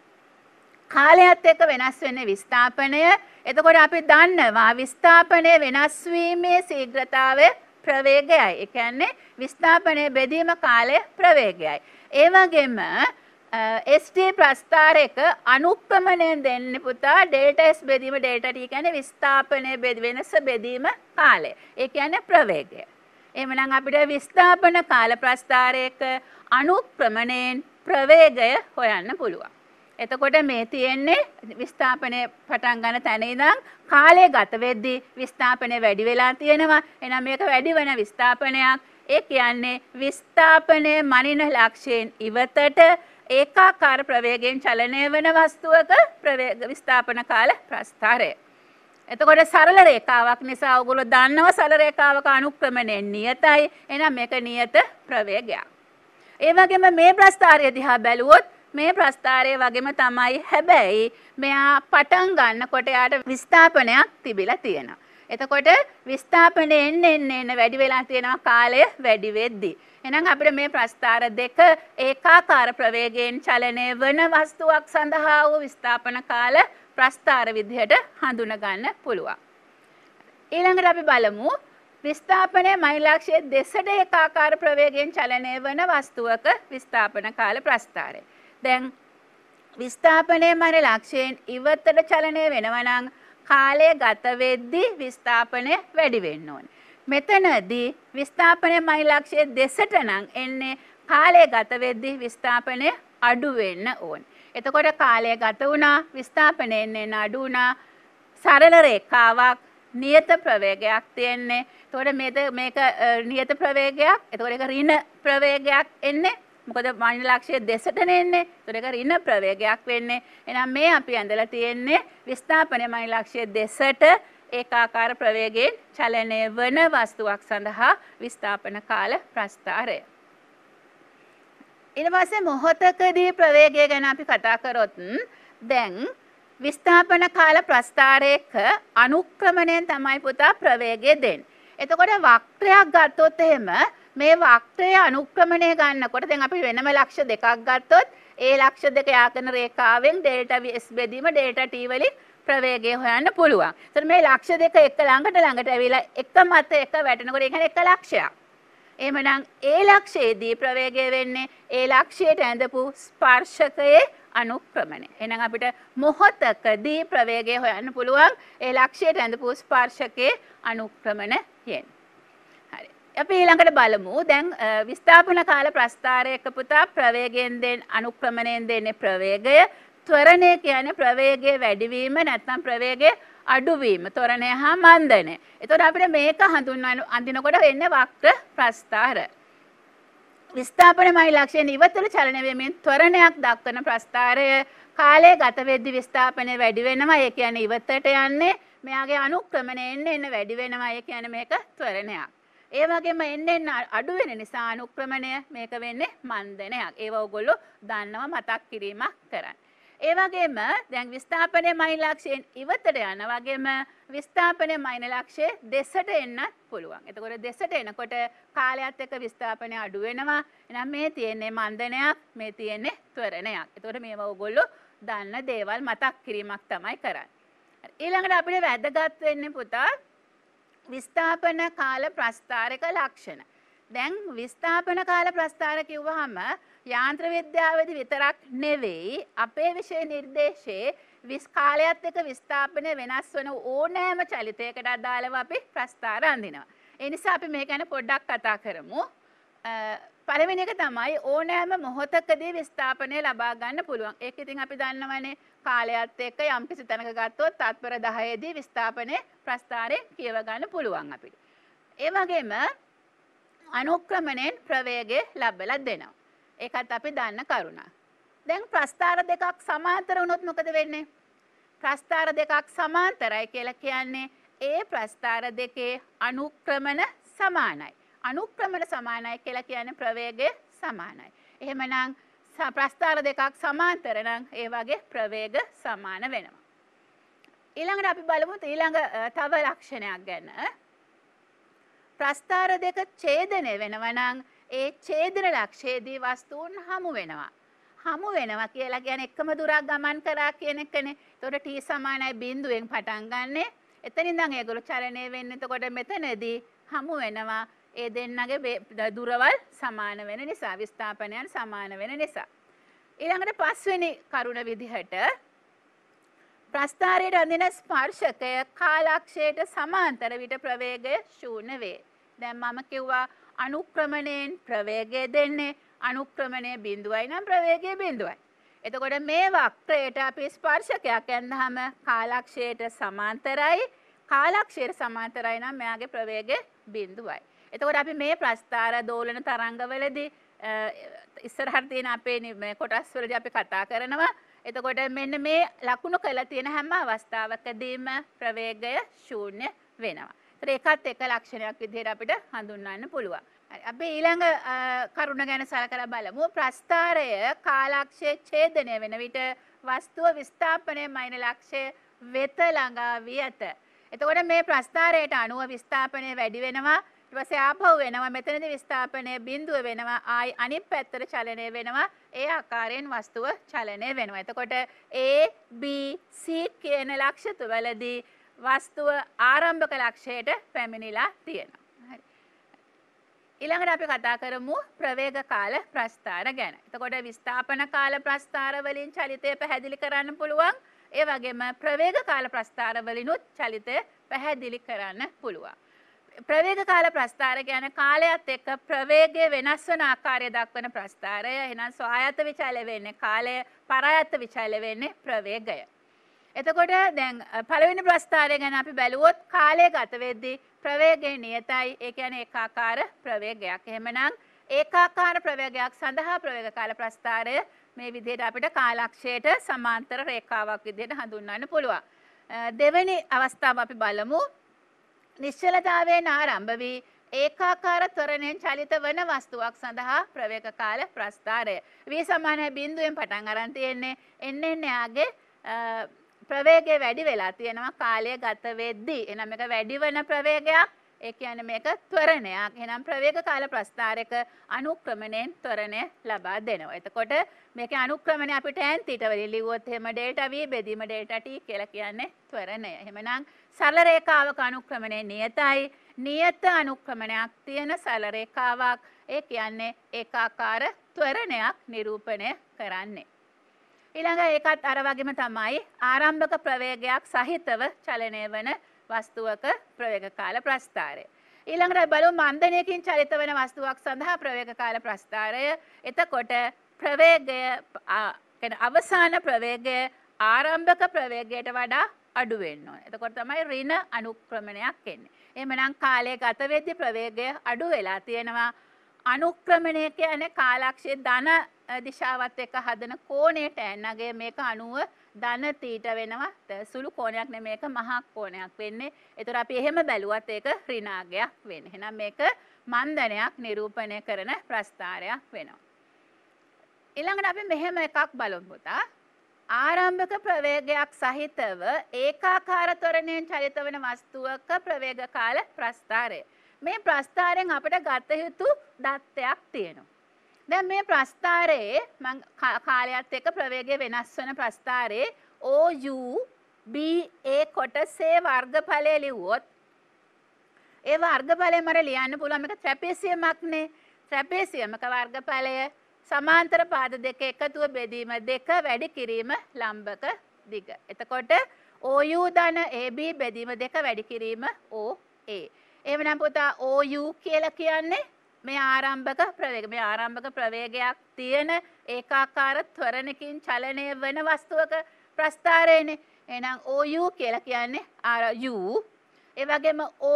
කාලයත් එක්ක වෙනස් වෙන්නේ විස්ථාපනය. එතකොට අපි දන්නවා විස්ථාපනය වෙනස් වීමේ ශීඝ්‍රතාවය ප්‍රවේගයයි. ඒ කියන්නේ විස්ථාපනයේ බෙදීම කාලය ප්‍රවේගයයි. ඒ වගේම S T ප්‍රස්ථාරයක අනුක්‍රමණයෙන් දෙන්නේ පුතා ඩෙල්ටා S බෙදීම ඩෙල්ටා T කියන්නේ විස්ථාපනයේ වෙනස බෙදීම කාලය. ඒ කියන්නේ ප්‍රවේගය. එහෙමනම් අපිට විස්ථාපන කාල ප්‍රස්ථාරයක අනුක්‍රමණයෙන් ප්‍රවේගය හොයන්න පුළුවන්. එතකොට මේ තියෙන්නේ විස්ථාපනය පටන් ගන්න තැන ඉඳන් කාලය ගත වෙද්දී විස්ථාපනය වැඩි වෙලා තියෙනවා. එහෙනම් මේක වැඩි වෙන විස්ථාපනයක්. ඒ කියන්නේ විස්ථාපනයේ මනින ලක්ෂයෙන් ඉවතට ඒකාකාර ප්‍රවේගයෙන් චලනය වන වස්තුවක ප්‍රවේග විස්ථාපන කාල ප්‍රස්ථාරය. එතකොට සරල රේඛාවක් නිසා ඔයගොල්ලෝ දන්නවා සරල රේඛාවක අනුක්‍රමණය නියතයි. එහෙනම් මේක නියත ප්‍රවේගයක්. ඒ වගේම මේ ප්‍රස්ථාරය දිහා බැලුවොත් මේ ප්‍රස්ථාරය වගේම තමයි. හැබැයි මෙයා පටන් ගන්නකොට යාට විස්ථාපනයක් තිබිලා තියෙනවා. එතකොට විස්ථාපනය එන්න එන්න එන්න වැඩි වෙලා තියෙනවා කාලය වැඩි වෙද්දී. එහෙනම් අපිට මේ ප්‍රස්ථාර දෙක ඒකාකාර ප්‍රවේගයෙන් චලනය වන වස්තුවක් සඳහා වූ විස්ථාපන කාල ප්‍රස්ථාර විදිහට හඳුනා ගන්න පුළුවන්. ඊළඟට අපි බලමු විස්ථාපනයේ මයිලක්ෂයේ දෙසට ඒකාකාර ප්‍රවේගයෙන් චලනය වන වස්තුවක විස්ථාපන කාල ප්‍රස්ථාරය. දැන් විස්ථාපනයේ මයිලක්ෂයෙන් ඉවතට චලනය වෙනවා නම් කාලය ගත වෙද්දී විස්ථාපනය වැඩි වෙන්න ඕනේ. මෙතනදී විස්ථාපනයේ මයිලක්ෂයේ දෙසට නම් එන්නේ කාලය ගත වෙද්දී විස්ථාපනය අඩු වෙන්න ඕනේ. එතකොට කාලය ගත වුණා විස්ථාපනය එන්න අඩු වුණා සරල රේඛාවක් නියත ප්‍රවේගයක් තියෙන්නේ. එතකොට මේක මේක නියත ප්‍රවේගයක්. එතකොට ඒක ඍණ ප්‍රවේගයක් එන්නේ. මොකද මයිලක්ෂයේ දෙසටනේ එන්නේ. එතකොට ඒක ඍණ ප්‍රවේගයක් වෙන්නේ. එහෙනම් මේ අපි ඇඳලා තියෙන්නේ විස්ථාපනයේ මයිලක්ෂයේ දෙසට ඒකාකාර ප්‍රවේගයෙන් චලනය වන වස්තුවක් සඳහා විස්ථාපන කාල ප්‍රස්ථාරය. ඊට පස්සේ මොහොතකදී ප්‍රවේගය ගැන අපි කතා කරොත් දැන් විස්ථාපන කාල ප්‍රස්ථාරයක අනුක්‍රමණයෙන් තමයි පුතා ප්‍රවේගය දෙන්නේ. එතකොට වක්‍රයක් ගත්තොත් එහෙම මේ වක්‍රයේ අනුක්‍රමණය ගන්නකොට දැන් අපි වෙනම ලක්ෂ දෙකක් ගත්තොත් ඒ ලක්ෂ දෙක යාකන රේඛාවෙන් ඩෙල්ටා S බෙදීම ඩෙල්ටා T වලින් ප්‍රවේගය හොයන්න පුළුවන්. එතකොට මේ ලක්ෂ දෙක එක ළඟට ළඟට ඇවිල්ලා එක මත එක වැටෙනකොට ඒ කියන්නේ එක ලක්ෂයක්. එහෙමනම් ඒ ලක්ෂයේදී ප්‍රවේගය වෙන්නේ ඒ ලක්ෂයට ඇඳපු ස්පර්ශකයේ අනුක්‍රමණය. එහෙනම් අපිට මොහොතකදී ප්‍රවේගය හොයන්න පුළුවන් ඒ ලක්ෂයට ඇඳපු ස්පර්ශකයේ අනුක්‍රමණයෙන්. හරි. අපි ඊළඟට බලමු දැන් විස්ථාපන කාල ප්‍රස්ථාරයක පුතා ප්‍රවේගයෙන් දෙන අනුක්‍රමණයෙන් දෙන්නේ ප්‍රවේගය. ත්වරණය කියන්නේ ප්‍රවේගයේ වැඩිවීම නැත්නම් ප්‍රවේගයේ අඩුවීම. ත්වරණය හා මන්දනය. එතකොට අපිට මේක හඳුන්වන අඳිනකොට වෙන්නේ වක්‍ර ප්‍රස්ථාර. විස්ථාපන මයිලක්ෂයෙන් ඉවතට චලනය වෙමින් ත්වරණයක් දක්වන ප්‍රස්ථාරය කාලය ගත වෙද්දී විස්ථාපනය වැඩි වෙනවා. ඒ කියන්නේ ඉවතට යන්නේ. මෙයාගේ අනුක්‍රමණය එන්න එන්න වැඩි වෙනවා. ඒ කියන්නේ මේක ත්වරණයක්. ඒ වගේම එන්න එන්න අඩු වෙන නිසා අනුක්‍රමණය මේක වෙන්නේ මන්දනයක්. ඒව ඔයගොල්ලෝ දන්නවා මතක් කිරීමක් කරන්න. ඒ වගේම දැන් විස්ථාපනයේ මයිලක්ෂයෙන් ඉවතට යන වගේම විස්ථාපනයේ මයිලක්ෂයේ දෙසට එන්නත් පුළුවන්. එතකොට දෙසට එනකොට කාලයත් එක්ක විස්ථාපනය අඩු වෙනවා. එහෙනම් මේ තියෙන්නේ මන්දනයක්, මේ තියෙන්නේ ත්වරණයක්. එතකොට මේවා ඔයගොල්ලෝ දන්න දේවල් මතක් කිරීමක් තමයි කරන්නේ. ඊළඟට අපිට වැදගත් වෙන්නේ පුතා විස්ථාපන කාල ප්‍රස්ථාරක ලක්ෂණ. දැන් විස්ථාපන කාල ප්‍රස්ථාර කිව්වහම යාන්ත්‍ර විද්‍යාවේදී විතරක් නෙවෙයි අපේ විෂය නිර්දේශයේ විස් කාලයත් එක්ක විස්ථාපනය වෙනස් වන ඕනෑම චලිතයකට අදාළව අපි ප්‍රස්ථාර අඳිනවා. ඒ නිසා අපි මේ ගැන පොඩ්ඩක් කතා කරමු. පළවෙනි එක තමයි ඕනෑම මොහොතකදී විස්ථාපනය ලබා ගන්න පුළුවන්. ඒක ඉතින් අපි දන්නවනේ කාලයත් එක්ක යම්කිසි තැනක ගත්තොත් තත්පර දහයේදී විස්ථාපනයේ ප්‍රස්ථාරය කියව ගන්න පුළුවන් අපිට. ඒ වගේම අනුක්‍රමණයෙන් ප්‍රවේගය ලැබලා දෙනවා. ඒකත් අපි දන්න කරුණක්. දැන් ප්‍රස්ථාර දෙකක් සමාන්තර වුණොත් මොකද වෙන්නේ? ප්‍රස්ථාර දෙකක් සමාන්තරයි කියලා කියන්නේ ඒ ප්‍රස්ථාර දෙකේ අනුක්‍රමණ සමානයි. අනුක්‍රමණ සමානයි කියලා කියන්නේ ප්‍රවේගය සමානයි. එහෙමනම් ප්‍රස්ථාර දෙකක් සමාන්තර නම් ඒ වගේ ප්‍රවේග සමාන වෙනවා. ඊළඟට අපි බලමු ඊළඟ තව ලක්ෂණයක් ගැන. ප්‍රස්ථාර දෙක ඡේදනය වෙනවා නම් ඒ ඡේදන ලක්ෂයේදී වස්තුන් හමු වෙනවා. හමු වෙනවා කියලා කියන්නේ එකම දුරක් ගමන් කරා කියන එකනේ. එතකොට t සමානයි බිඳුවෙන් පටන් ගන්නෙ. එතනින් ඉඳන් ඒගොල්ලෝ චලනය වෙන්නේ. එතකොට මෙතනදී හමු වෙනවා. ඒ දෙන්නගේ දුරවල් සමාන වෙන නිසා විස්ථාපනයන් සමාන වෙන නිසා. ඊළඟට පස්වෙනි කරුණ විදිහට ප්‍රස්ථාරයට අඳින ස්පර්ශකය කාලක්ෂයට සමාන්තර විට ප්‍රවේගය ශූන්‍ය වේ. දැන් මම කිව්වා අනුක්‍රමණයෙන් ප්‍රවේගය දෙන්නේ අනුක්‍රමණය බිඳුවයි නම් ප්‍රවේගය බිඳුවයි. එතකොට මේ වක්‍රයට අපි ස්පර්ශකයක් ඇඳහම කාලක්ෂයට සමාන්තරයි. කාලක්ෂයට සමාන්තරයි නම් මෙයාගේ ප්‍රවේගය බිඳුවයි. එතකොට අපි මේ ප්‍රස්ථාර දෝලන තරංගවලදී ඉස්සරහට තියෙන අපේ මේ කොටස් වලදී අපි කතා කරනවා. එතකොට මෙන්න මේ ලකුණු කළා තියෙන හැම අවස්ථාවකදීම ප්‍රවේගය ශූන්‍ය වෙනවා. ඒකත් එක ලක්ෂණයක් විදිහට අපිට හඳුන්වන්න පුළුවන්. අපි ඊළඟ කරුණ ගැන සලකලා බලමු. ප්‍රස්ථාරය කාලක්ෂයේ ඡේදනය වෙන විට වස්තුව විස්ථාපනයේ මයින ලක්ෂය වෙත ළඟා වී ඇත. එතකොට මේ ප්‍රස්ථාරයට අනුව විස්ථාපනය වැඩි වෙනවා. ඊට පස්සේ ආපහු වෙනවා. මෙතනදී විස්ථාපනය බිඳුව වෙනවා. ආයි අනිත් පැත්තට චලනය වෙනවා. ඒ ආකාරයෙන් වස්තුව චලනය වෙනවා. එතකොට A, B, C කියන ලක්ෂ තුනවලදී වස්තුව ආරම්භක ලක්ෂයට පැමිණිලා තියෙනවා. හරි. ඊළඟට අපි කතා කරමු ප්‍රවේග කාල ප්‍රස්ථාර ගැන. එතකොට විස්ථාපන කාල ප්‍රස්ථාර වලින් චලිතය පැහැදිලි කරන්න පුළුවන්. ඒ වගේම ප්‍රවේග කාල ප්‍රස්ථාර වලිනුත් චලිතය පැහැදිලි කරන්න පුළුවන්. ප්‍රවේග කාල ප්‍රස්ථාර කියන්නේ කාලයත් එක්ක ප්‍රවේගය වෙනස් වන ආකාරය දක්වන ප්‍රස්ථාරය. එහෙනම් ස්වායත්ත විචලය වෙන්නේ කාලය, පරායත්ත විචලය වෙන්නේ ප්‍රවේගය. එතකොට දැන් පළවෙනි ප්‍රස්ථාරය ගැන අපි බැලුවොත් කාලය ගත වෙද්දී ප්‍රවේගය නියතයි. ඒ කියන්නේ ඒකාකාර ප්‍රවේගයක්. එහෙමනම් ඒකාකාර ප්‍රවේගයක් සඳහා ප්‍රවේග කාල ප්‍රස්ථාරය මේ විදිහට අපිට කාලක්ෂයට සමාන්තර රේඛාවක් විදිහට හඳුන්වන්න පුළුවන්. දෙවෙනි අවස්ථාව අපි බලමු. නිශ්චලතාවයෙන් ආරම්භ වී ඒකාකාර ත්වරණයෙන් චලිත වන වස්තුවක් සඳහා ප්‍රවේග කාල ප්‍රස්ථාරය. V සමානයි බිඳුවෙන් පටන් අරන් තියෙන්නේ. එන්න එන්න යාගේ ප්‍රවේගය වැඩි වෙලා තියෙනවා කාලය ගත වෙද්දී. එහෙනම් මේක වැඩි වෙන ප්‍රවේගයක්. ඒ කියන්නේ මේක ත්වරණයක්. එහෙනම් ප්‍රවේග කාල ප්‍රස්ථාරයක අනුක්‍රමණයෙන් ත්වරණය ලබා දෙනවා. එතකොට මේකේ අනුක්‍රමණය අපිට tan θ වලින් ලිව්වොත් එහෙම ඩෙල්ටා V බෙදීම ඩෙල්ටා T කියලා කියන්නේ ත්වරණය. එහෙමනම් සරල රේඛාවක අනුක්‍රමණය නියතයි. නියත අනුක්‍රමණයක් තියෙන සරල රේඛාවක්. ඒ කියන්නේ ඒකාකාර ත්වරණයක් නිරූපණය කරන්නේ. ඊළඟ ඒකත් අර වගේම තමයි ආරම්භක ප්‍රවේගයක් සහිතව චලනය වන වස්තුවක ප්‍රවේග කාල ප්‍රස්ථාරය. ඊළඟට බලමු මන්දනයකින් චලිත වන වස්තුවක් සඳහා ප්‍රවේග කාල ප්‍රස්ථාරය. එතකොට ප්‍රවේගය කියන්නේ අවසාන ප්‍රවේගය ආරම්භක ප්‍රවේගයට වඩා අඩු වෙන්න ඕනේ. එතකොට තමයි ඍණ අනුක්‍රමණයක් එන්නේ. එහෙමනම් කාලය ගත වෙද්දී ප්‍රවේගය අඩු වෙලා තියෙනවා. අනුක්‍රමණය කියන්නේ කාලක්ෂයේ ධන දිශාවත් එක්ක හදන කෝණයට නැගේ මේක අණුව ධන තීට වෙනවා. සුළු කෝණයක් නෙමෙයි මේක මහා කෝණයක් වෙන්නේ. ඒතර අපි එහෙම බැලුවත් ඒක ඍණාගයක් වෙන්නේ. එහෙනම් මේක මන්දනයක් නිරූපණය කරන ප්‍රස්ථාරයක් වෙනවා. ඊළඟට අපි මෙහෙම එකක් බලමු පුතා. ආරම්භක ප්‍රවේගයක් සහිතව ඒකාකාර ත්වරණයෙන් චලිත වන වස්තුවක ප්‍රවේග කාල ප්‍රස්ථාරය. මේ ප්‍රස්ථාරයෙන් අපිට ගත යුතු දත්තයක් තියෙනවා. දැන් මේ ප්‍රස්ථාරයේ මම කාලයත් එක්ක ප්‍රවේගය වෙනස් වෙන ප්‍රස්ථාරයේ O U B A කොටසේ වර්ගඵලය ලිව්වොත් ඒ වර්ගඵලය මට ලියන්න පුළුවන් මේක ට්‍රැපීසියමක්නේ. ට්‍රැපීසියමක වර්ගඵලය සමාන්තර පාද දෙක එකතුව බෙදීම දෙක වැඩි කිරීම ලම්බක දිග. එතකොට O U ධන A B බෙදීම දෙක වැඩි කිරීම O A. එහෙමනම් පුතා O U කියලා කියන්නේ මේ ආරම්භක ප්‍රවේග. මේ ආරම්භක ප්‍රවේගයක් තියෙන ඒකාකාර ත්වරණකින් චලනය වෙන වස්තුවක ප්‍රස්ථාරයනේ. එහෙනම් O U කියලා කියන්නේ U. ඒ වගේම O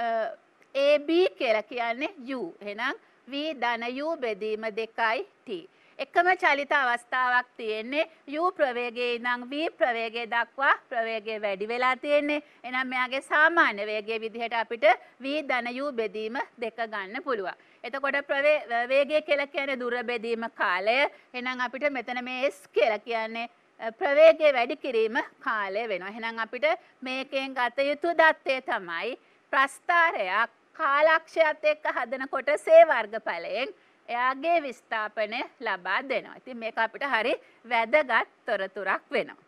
A B කියලා කියන්නේ U. එහෙනම් V ධන U බෙදීම දෙකයි T. එකම චලිත අවස්ථාවක් තියෙන්නේ U ප්‍රවේගයේ ඉඳන් V ප්‍රවේගය දක්වා ප්‍රවේගය වැඩි වෙලා තියෙන්නේ. එහෙනම් මෙයාගේ සාමාන්‍ය වේගයේ විදිහට අපිට V ධන U බෙදීම දෙක ගන්න පුළුවන්. එතකොට වේගය කියලා කියන්නේ දුර බෙදීම කාලය. එහෙනම් අපිට මෙතන මේ S කියලා කියන්නේ ප්‍රවේගය වැඩි කිරීම කාලය වෙනවා. එහෙනම් අපිට මේකෙන් ගත යුතු දත්තය තමයි ප්‍රස්ථාරයක් කාලක්ෂයත් එක්ක හදන කොටසේ වර්ගඵලයෙන් එයාගේ විස්ථාපනය ලබා දෙනවා. ඉතින් මේක අපිට හරි වැදගත් තොරතුරක් වෙනවා.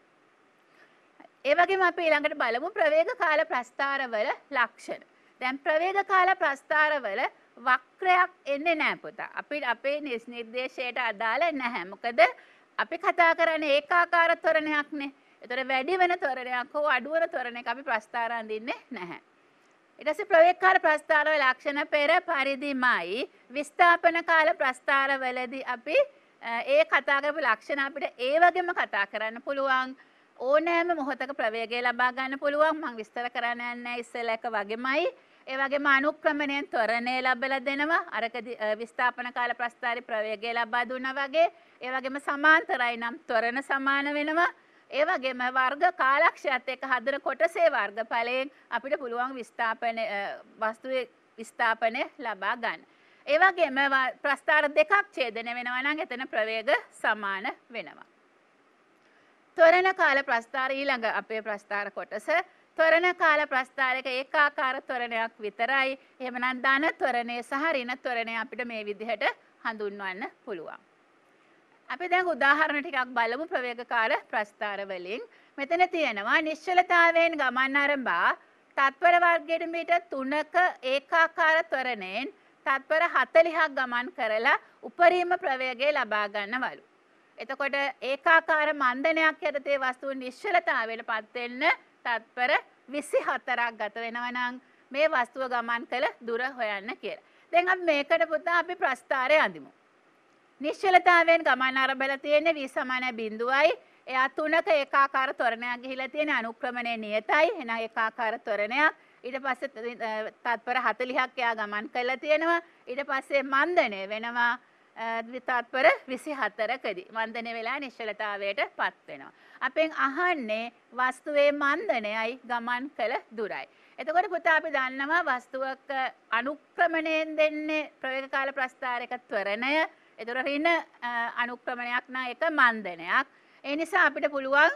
ඒ වගේම අපි ඊළඟට බලමු ප්‍රවේග කාල ප්‍රස්ථාරවල ලක්ෂණ. දැන් ප්‍රවේග කාල ප්‍රස්ථාරවල වක්‍රයක් එන්නේ නැහැ පුතා. අපි අපේ නිර්දේශයට අදාළ නැහැ. මොකද අපි කතා කරන්නේ ඒකාකාර ත්වරණයක්නේ. ඒතර වැඩි වෙන ත්වරණයක් හෝ අඩු වෙන ත්වරණයක අපි ප්‍රස්ථාර අඳින්නේ නැහැ. ඊට පස්සේ ප්‍රවේග කාල ප්‍රස්ථාරවල ලක්ෂණ පෙර පරිදිමයි විස්ථාපන කාල ප්‍රස්ථාරවලදී අපි ඒ කතා කරපු ලක්ෂණ අපිට ඒ වගේම කතා කරන්න පුළුවන්. ඕනෑම මොහොතක ප්‍රවේගය ලබා ගන්න පුළුවන්. මම විස්තර කරන්න යන්නේ ඉස්සෙල්ලා එක වගේමයි. ඒ වගේම අනුක්‍රමණයෙන් ත්වරණය ලැබලා දෙනවා. අරක විස්ථාපන කාල ප්‍රස්ථාරේ ප්‍රවේගය ලබා දුන්නා වගේ. ඒ වගේම සමාන්තරයි නම් ත්වරණ සමාන වෙනවා. ඒ වගේම වර්ග කාලක්ෂයත් එක්ක හදන කොටසේ වර්ගඵලයෙන් අපිට පුළුවන් විස්ථාපන වස්තුවේ විස්ථාපනය ලබා ගන්න. ඒ වගේම ප්‍රස්ථාර දෙකක් ඡේදනය වෙනවා නම් එතන ප්‍රවේග සමාන වෙනවා. ත්වරණ කාල ප්‍රස්ථාර ඊළඟ අපේ ප්‍රස්ථාර කොටස. ත්වරණ කාල ප්‍රස්ථාරයක ඒකාකාර ත්වරණයක් විතරයි. එහෙමනම් ධන ත්වරණය සහ ඍණ ත්වරණය අපිට මේ විදිහට හඳුන්වන්න පුළුවන්. අපි දැන් උදාහරණ ටිකක් බලමු ප්‍රවේග කාල ප්‍රස්ථාර වලින්. මෙතන තියෙනවා නිශ්චලතාවයෙන් ගමන් ආරම්භා තත්පර වර්ගයට මීටර් තුනක ඒකාකාර ත්වරණයෙන් තත්පර හතළිහක් ගමන් කරලා උපරිම ප්‍රවේගය ලබා ගන්නවලු. එතකොට ඒකාකාර මන්දනයක් යටතේ වස්තුව නිශ්චලතාවයට පත් වෙන්න තත්පර විසිහතරක් ගත වෙනවා නම් මේ වස්තුව ගමන් කළ දුර හොයන්න කියලා. දැන් අපි මේකට පුතා අපි ප්‍රස්ථාරය අඳිමු. නිශ්චලතාවයෙන් ගමන් ආරම්භලා තියෙන්නේ v සමාන බිඳුවයි. එයා තුනක ඒකාකාර ත්වරණයක් ගිහිලා තියෙන අනුක්‍රමණය නියතයි. එහෙනම් ඒකාකාර ත්වරණයක්. ඊට පස්සේ තත්පර හතළිහක් එයා ගමන් කරලා තියෙනවා. ඊට පස්සේ මන්දනය වෙනවා තත්පර විසිහතරකදී. මන්දනය වෙලා නිශ්චලතාවයට පත් වෙනවා. අපෙන් අහන්නේ වස්තුවේ මන්දනයයි ගමන් කළ දුරයි. එතකොට පුතා අපි දන්නවා වස්තුවක අනුක්‍රමණයෙන් දෙන්නේ ප්‍රවේග කාල ප්‍රස්ථාරයක ත්වරණය. එතකොට ඍණ අනුක්‍රමණයක් නම් එක මන්දනයක්. ඒ නිසා අපිට පුළුවන්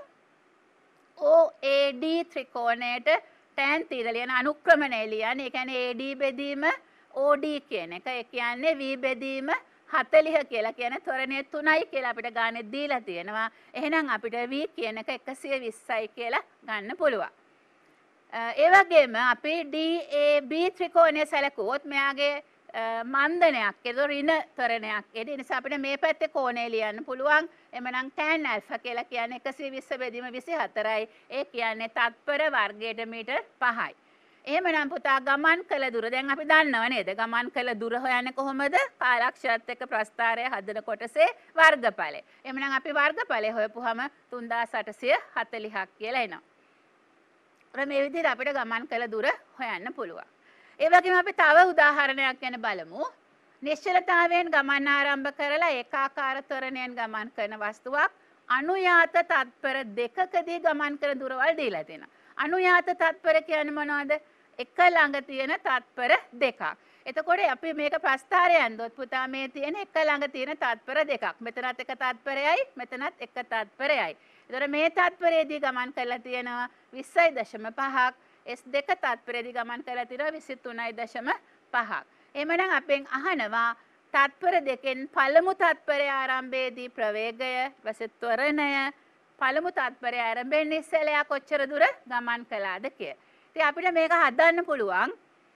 O A D ත්‍රිකෝණයට tan θ ලියන අනුක්‍රමණය ලියන්න. ඒ කියන්නේ A D බෙදීම O D කියන එක. ඒ කියන්නේ V බෙදීම හතළිහ කියලා කියන ත්වරණය තුනයි කියලා අපිට ගානේ දීලා තියෙනවා. එහෙනම් අපිට V කියන එක එකසිය විස්සයි කියලා ගන්න පුළුවන්. ඒ වගේම අපි D A B ත්‍රිකෝණය සැලකුවොත් මෙයාගේ මන්දනයක් ඒක ඍණ ත්වරණයක්. ඒ නිසා අපිට මේ පැත්තේ කෝණය ලියන්න පුළුවන්. එමනම් tan alpha කියලා කියන්නේ එකසිය විස්ස බෙදීම විසිහතරයි. ඒ කියන්නේ තත්පර වර්ගයට මීටර් පහයි. එහෙමනම් පුතා ගමන් කළ දුර දැන් අපි දන්නව නේද? ගමන් කළ දුර හොයන්නේ කොහොමද? කාලක්ෂයත් එක්ක ප්‍රස්ථාරය හදන කොටසේ වර්ගඵලය. එහෙමනම් අපි වර්ගඵලය හොයපුවාම තුන්දාස් අටසිය හතළිහක් කියලා එනවා. ඒ මේ විදිහට අපිට ගමන් කළ දුර හොයන්න පුළුවන්. ඒ වගේම අපි තව උදාහරණයක් ගැන බලමු. නිශ්චලතාවයෙන් ගමන් ආරම්භ කරලා ඒකාකාර ත්වරණයෙන් ගමන් කරන වස්තුවක් අනුයාත තත්පර දෙකකදී ගමන් කරන දුරවල් දීලා තියෙනවා. අනුයාත තත්පර කියන්නේ මොනවද? එක ළඟ තියෙන තත්පර දෙකක්. එතකොට අපි මේක ප්‍රස්ථාරය ඇන්දොත් පුතා මේ තියෙන එක ළඟ තියෙන තත්පර දෙකක්. මෙතනත් එක තත්පරයයි මෙතනත් එක තත්පරයයි. එතකොට මේ තත්පරයේදී ගමන් කරලා තියෙනවා විස්සයි දශම පහක්. S දෙක තත්පරයේදී ගමන් කරලා තියෙනවා විසිතුනයි දශම පහක්. එහෙමනම් අපෙන් අහනවා තත්පර දෙකෙන් පළමු තත්පරය ආරම්භයේදී ප්‍රවේගය ඊපස්සේ ත්වරණය පළමු තත්පරය ආරම්භයෙන් ඉස්සෙල්ලා කොච්චර දුර ගමන් කළාද කියලා. ඉතින් අපිට මේක හදන්න පුළුවන්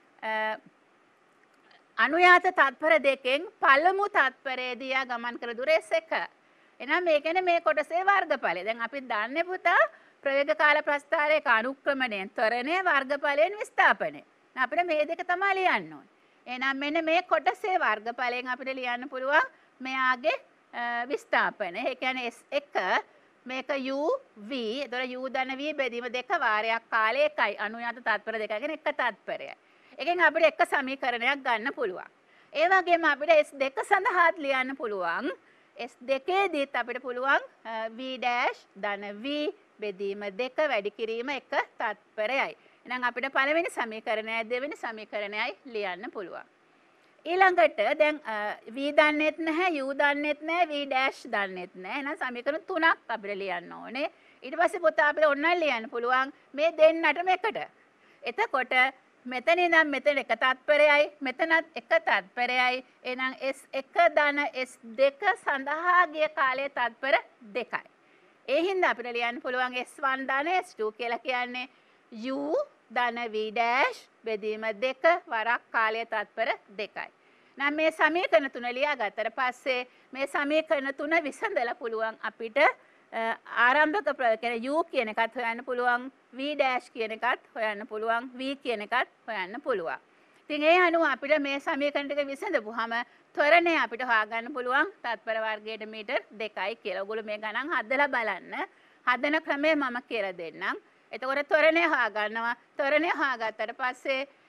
අනුයාත තත්පර දෙකෙන් පළමු තත්පරයේදී යා ගමන් කළ දුර S එක. එහෙනම් මේ කියන්නේ මේ කොටසේ වර්ගඵලය. දැන් අපි දන්නේ පුතා ප්‍රවේග කාල ප්‍රස්ථාරයක අනුක්‍රමණයෙන් ත්වරණය වර්ගඵලයෙන් විස්ථාපනය. අපිට මේ දෙක තමයි ලියන්න ඕනේ. එහෙනම් මෙන්න මේ කොටසේ වර්ගඵලයෙන් අපිට ලියන්න පුළුවන් මෙයාගේ විස්ථාපනය. ඒ කියන්නේ S එක මේක U V. එතකොට U ධන V බෙදීම දෙක වාරයක් කාලය එකයි. අනුයාත තත්පර දෙක කියන්නේ එක තත්පරයයි. එකෙන් අපිට එක සමීකරණයක් ගන්න පුළුවන්. ඒ වගේම අපිට S දෙක සඳහාත් ලියන්න පුළුවන්. S දෙකේදීත් අපිට පුළුවන් V dash ධන V බෙදීම දෙක වැඩි කිරීම එක තත්පරයයි. එහෙනම් අපිට පළවෙනි සමීකරණයයි දෙවෙනි සමීකරණයයි ලියන්න පුළුවන්. ඊළඟට දැන් V දන්නෙත් නැහැ U දන්නෙත් නැහැ V dash දන්නෙත් නැහැ. එහෙනම් සමීකරණ තුනක් අපිට ලියන්න ඕනේ. ඊට පස්සේ පුතා අපිට ඔන්න ලියන්න පුළුවන් මේ දෙන්නටම එකට. එතකොට මෙතන ඉඳන් මෙතන එක තත්පරයයි මෙතනත් එක තත්පරයයි. එහෙනම් S එක ධන S දෙක සඳහා ගිය කාලයේ තත්පර දෙකයි. ඒ හින්දා අපිට ලියන්න පුළුවන් S one ධන S two කියලා කියන්නේ U ධන V dash බෙදීම දෙක වරක් කාලය තත්පර දෙකයි. නම් මේ සමීකරණ තුන ලියාගත්තට පස්සේ මේ සමීකරණ තුන විසඳලා පුළුවන් අපිට ආරම්භක ප්‍රවේග U කියන එකත් හොයන්න පුළුවන් V dash කියන එකත් හොයන්න පුළුවන් V කියන එකත් හොයන්න පුළුවන්. ඉතින් ඒ අනුව අපිට මේ සමීකරණ ටික විසඳපුවාම ත්වරණය අපිට හොයාගන්න පුළුවන් තත්පර වර්ගයට මීටර් දෙකයි කියලා. ඔයගොල්ලෝ මේ ගණන් හදලා බලන්න. හදන ක්‍රමය මම කියලා දෙන්නම්. එතකොට ත්වරණය හොයාගන්නවා. ත්වරණය හොයාගත්තට පස්සේ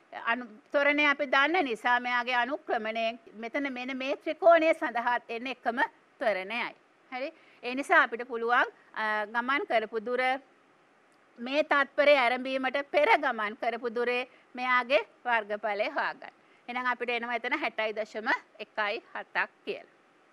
අනු ත්වරණය අපි දන්න නිසා මෙයාගේ අනුක්‍රමණයෙන් මෙතන මෙන්න මේ ත්‍රිකෝණය සඳහා එන එකම ත්වරණයයි. හරි? ඒ නිසා අපිට පුළුවන් ගමන් කරපු දුර මේ තත්පරේ ආරම්භීමට පෙර ගමන් කරපු දුරේ මෙයාගේ වර්ගඵලය හොයාගන්න. එහෙනම් අපිට එනවා එතන හැටයි දශම එකයි හතක් කියලා.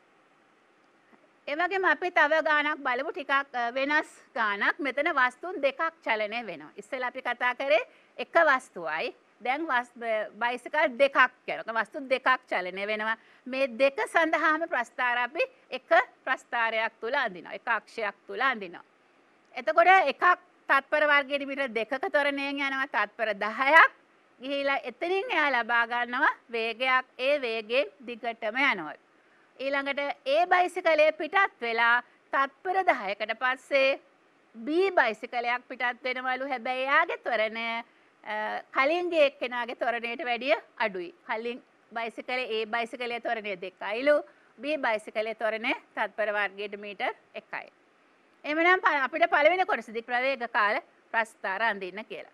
ඒ වගේම අපි තව ගානක් බලමු ටිකක් වෙනස් ගානක්. මෙතන වස්තුන් දෙකක් චලනය වෙනවා. ඉස්සෙල්ලා අපි කතා කරේ එක වස්තුවයි. දැන් බයිසිකල් දෙකක් කරනවා. වස්තු දෙකක් චලනය වෙනවා. මේ දෙක සඳහාම ප්‍රස්ථාර අපි එක ප්‍රස්ථාරයක් තුල අඳිනවා. එක අක්ෂයක් තුල අඳිනවා. එතකොට එකක් තත්පර වර්ගයේ මීටර දෙකක ත්වරණයෙන් යනවා තත්පර දහයක්. ගිහිලා එතනින් එයා ලබා ගන්නවා වේගයක්. ඒ වේගයෙන් දිගටම යනවා. ඊළඟට ඒ බයිසිකලයේ පිටත් වෙලා තත්පර දහයකට පස්සේ B බයිසිකලයක් පිටත් වෙනවලු. හැබැයි එයාගේ ත්වරණය කලින්ගේ එක්කෙනාගේ ත්වරණයට වැඩිය අඩුයි. කලින් බයිසිකලේ ඒ බයිසිකලයේ ත්වරණය දෙකයිලු. B බයිසිකලයේ ත්වරණය තත්පර වර්ගයට මීටර් එකයි. එහෙනම් අපිට පළවෙනි කොටසදී ප්‍රවේග කාල ප්‍රස්ථාර අඳින්න කියලා.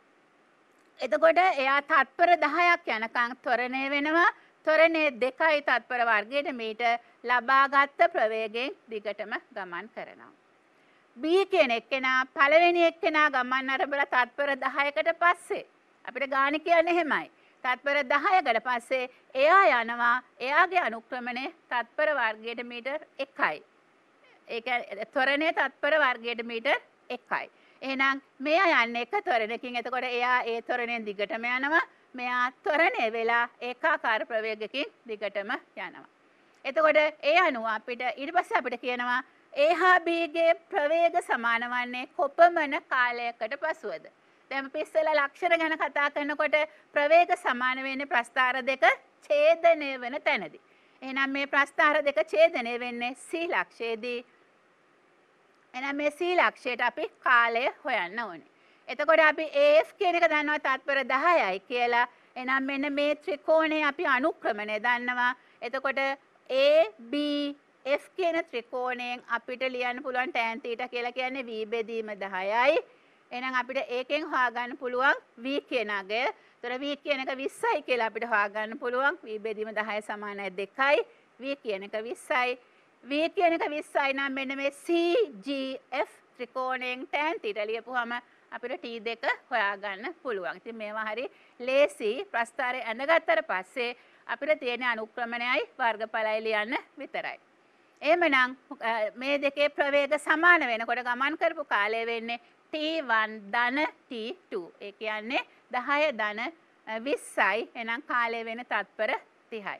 එතකොට එයා තත්පර දහයක් යනකම් ත්වරණය වෙනවා. ත්වරණය දෙකයි තත්පර වර්ගයට මීටර් ලබාගත් ප්‍රවේගයෙන් දිගටම ගමන් කරනවා. B කියන එක්කෙනා පළවෙනි එක්කෙනා ගමන් ආරම්භලා තත්පර දහයකට පස්සේ අපිට ගාන කියන්නේ එහෙමයි. තත්පර දහයකට පස්සේ එයා යනවා එයාගේ අනුක්‍රමණය තත්පර වර්ගයට මීටර් එකයි. ඒ කියන්නේ ත්වරණය තත්පර වර්ගයට මීටර් එකයි. එහෙනම් මෙයා යන්නේ එක ත්වරණයකින්. එතකොට එයා ඒ ත්වරණයෙන් දිගටම යනවා. මෙයා ත්වරණය වෙලා ඒකාකාර ප්‍රවේගකින් දිගටම යනවා. එතකොට ඒ අනුව අපිට ඊට පස්සේ අපිට කියනවා A හා B ගේ ප්‍රවේග සමාන වන්නේ කොපමණ කාලයකට පසුවද? දැන් අපි ඉස්සෙල්ලා ලක්ෂණ ගැන කතා කරනකොට ප්‍රවේග සමාන වෙන්නේ ප්‍රස්ථාර දෙක ඡේදනය වෙන තැනදී. එහෙනම් මේ ප්‍රස්ථාර දෙක ඡේදනය වෙන්නේ C ලක්ෂයේදී. එහෙනම් මේ C ලක්ෂයට අපි කාලය හොයන්න ඕනේ. එතකොට අපි A F කියන එක දන්නවා තත්පර දහයයි කියලා. එහෙනම් මෙන්න මේ ත්‍රිකෝණේ අපි අනුක්‍රමණය දන්නවා. එතකොට A B F කියන ත්‍රිකෝණයෙන් අපිට ලියන්න පුළුවන් tan θ කියලා කියන්නේ v බෙදීම දහයයි. එහෙනම් අපිට ඒකෙන් හොයාගන්න පුළුවන් v කියන අගය. ඒතර v කියන එක විස්සයි කියලා අපිට හොයාගන්න පුළුවන්. v බෙදීම දහය සමානයි දෙකයි. v කියන එක විස්සයි. v කියන එක විස්සයි නම් මෙන්න මේ C G F ත්‍රිකෝණයෙන් tan θ ලියපුවාම අපිට T දෙක හොයාගන්න පුළුවන්. ඉතින් මේවා හරි ලේසි. ප්‍රස්ථාරය ඇඳගත්තට පස්සේ අපිට තියෙන අනුක්‍රමණයයි වර්ගඵලයි ලියන්න විතරයි. එහෙමනම් මේ දෙකේ ප්‍රවේග සමාන වෙනකොට ගමන් කරපු කාලය වෙන්නේ T one ධන T two. ඒ කියන්නේ දහය ධන විස්සයි. එහෙනම් කාලය වෙන තත්පර තිහයි.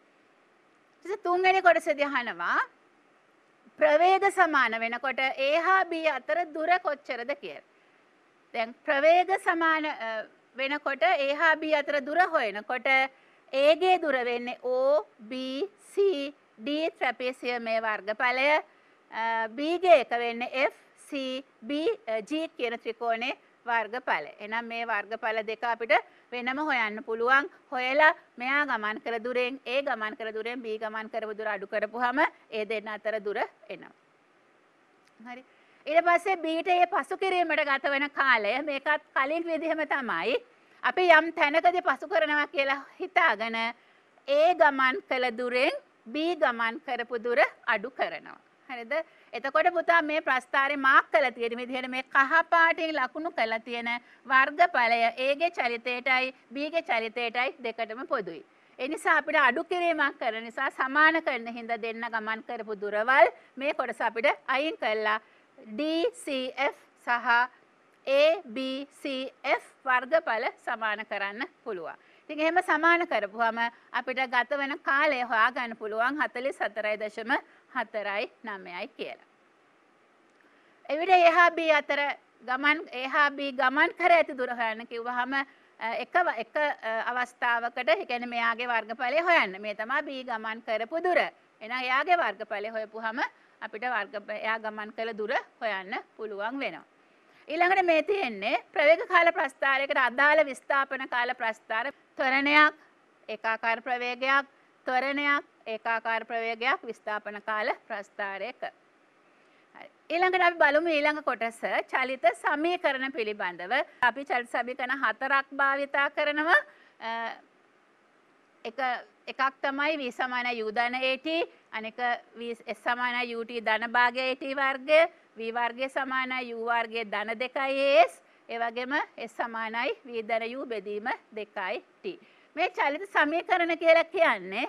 ඊට තුන්වෙනි කොටසදී අහනවා ප්‍රවේග සමාන වෙනකොට A හා B අතර දුර කොච්චරද කියලා. දැන් ප්‍රවේග සමාන වෙනකොට A හා B අතර දුර හොයනකොට A ගේ දුර වෙන්නේ O B C D ට්‍රැපීසියමේ වර්ගඵලය. B ගේ එක වෙන්නේ F C B G කියන ත්‍රිකෝණේ වර්ගඵලය. එහෙනම් මේ වර්ගඵල දෙක අපිට වෙනම හොයන්න පුළුවන්. හොයලා මෙයා ගමන් කර දුරෙන් A ගමන් කර දුරෙන් B ගමන් කරපු දුර අඩු කරපුවාම ඒ දෙන්න අතර දුර එනවා. හරි. ඊට පස්සේ B ට ඒ පසු කිරීමට ගත වෙන කාලය මේකත් කලින් විදිහම තමයි. අපි යම් තැනකදී පසු කරනවා කියලා හිතාගෙන A ගමන් කළ දුරෙන් B ගමන් කරපු දුර අඩු කරනවා. හරිද? එතකොට පුතා මේ ප්‍රස්ථාරේ මාක් කරලා තියෙන විදිහට මේ කහ පාටින් ලකුණු කරලා තියෙන වර්ගඵලය A ගේ චලිතයටයි B ගේ චලිතයටයි දෙකටම පොදුයි. ඒ නිසා අපිට අඩු කිරීමක් කරන නිසා සමාන කරන හින්දා දෙන්න ගමන් කරපු දුරවල් මේ කොටස අපිට අයින් කරලා D C F සහ A B C F වර්ගඵල සමාන කරන්න පුළුවන්. ඉතින් එහෙම සමාන කරපුවම අපිට ගත වෙන කාලය හොයාගන්න පුළුවන් හතළිස් හතරයි දශම හතරයි නවයයි කියලා. එවිට A හා B අතර ගමන් A හා B ගමන් කර ඇති දුර හොයන්න කිව්වහම එක එක අවස්ථාවකට ඒ කියන්නේ මෙයාගේ වර්ගඵලය හොයන්න. මේ තමයි B ගමන් කරපු දුර. එහෙනම් එයාගේ වර්ගඵලය හොයපුවහම අපිට වර්ග එයා ගමන් කළ දුර හොයන්න පුළුවන් වෙනවා. ඊළඟට මේ තියෙන්නේ ප්‍රවේග කාල ප්‍රස්ථාරයකට අදාළ විස්ථාපන කාල ප්‍රස්ථාර. ත්වරණයක් ඒකාකාර ප්‍රවේගයක් ත්වරණයක් ඒකාකාර ප්‍රවේගයක් විස්ථාපන කාල ප්‍රස්ථාරයක. ඊළඟට අපි බලමු ඊළඟ කොටස චලිත සමීකරණ පිළිබඳව. අපි චලිත සමීකරණ හතරක් භාවිතා කරනවා. එක එකක් තමයි v සමාන u ධන at, අනෙක v s සමාන ut ධන භාගය at වර්ගය, v වර්ගය සමාන u වර්ගය ධන දෙකයි as, ඒ වගේම s සමානයි v ධන u බෙදීම දෙකයි t. මේ චලිත සමීකරණ කියලා කියන්නේ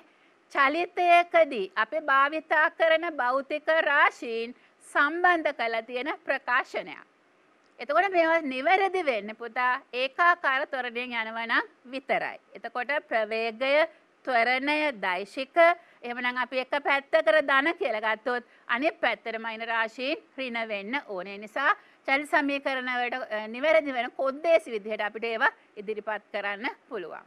චලිතයකදී අපි භාවිතා කරන භෞතික රාශීන් සම්බන්ධ කරලා තියෙන ප්‍රකාශනයක්. එතකොට මේවා නිවැරදි වෙන්නේ පුතා ඒකාකාර ත්වරණයෙන් යනවා නම් විතරයි. එතකොට ප්‍රවේගය, ත්වරණය, දෛශික, එහෙමනම් අපි එක පැත්තකට ධන කියලා ගත්තොත් අනිත් පැත්තට මයින රාශීන් ඍණ වෙන්න ඕනේ. නිසා චලිත සමීකරණ වලට නිවැරදි වෙන කොද්දේසි විදිහට අපිට ඒවා ඉදිරිපත් කරන්න පුළුවන්.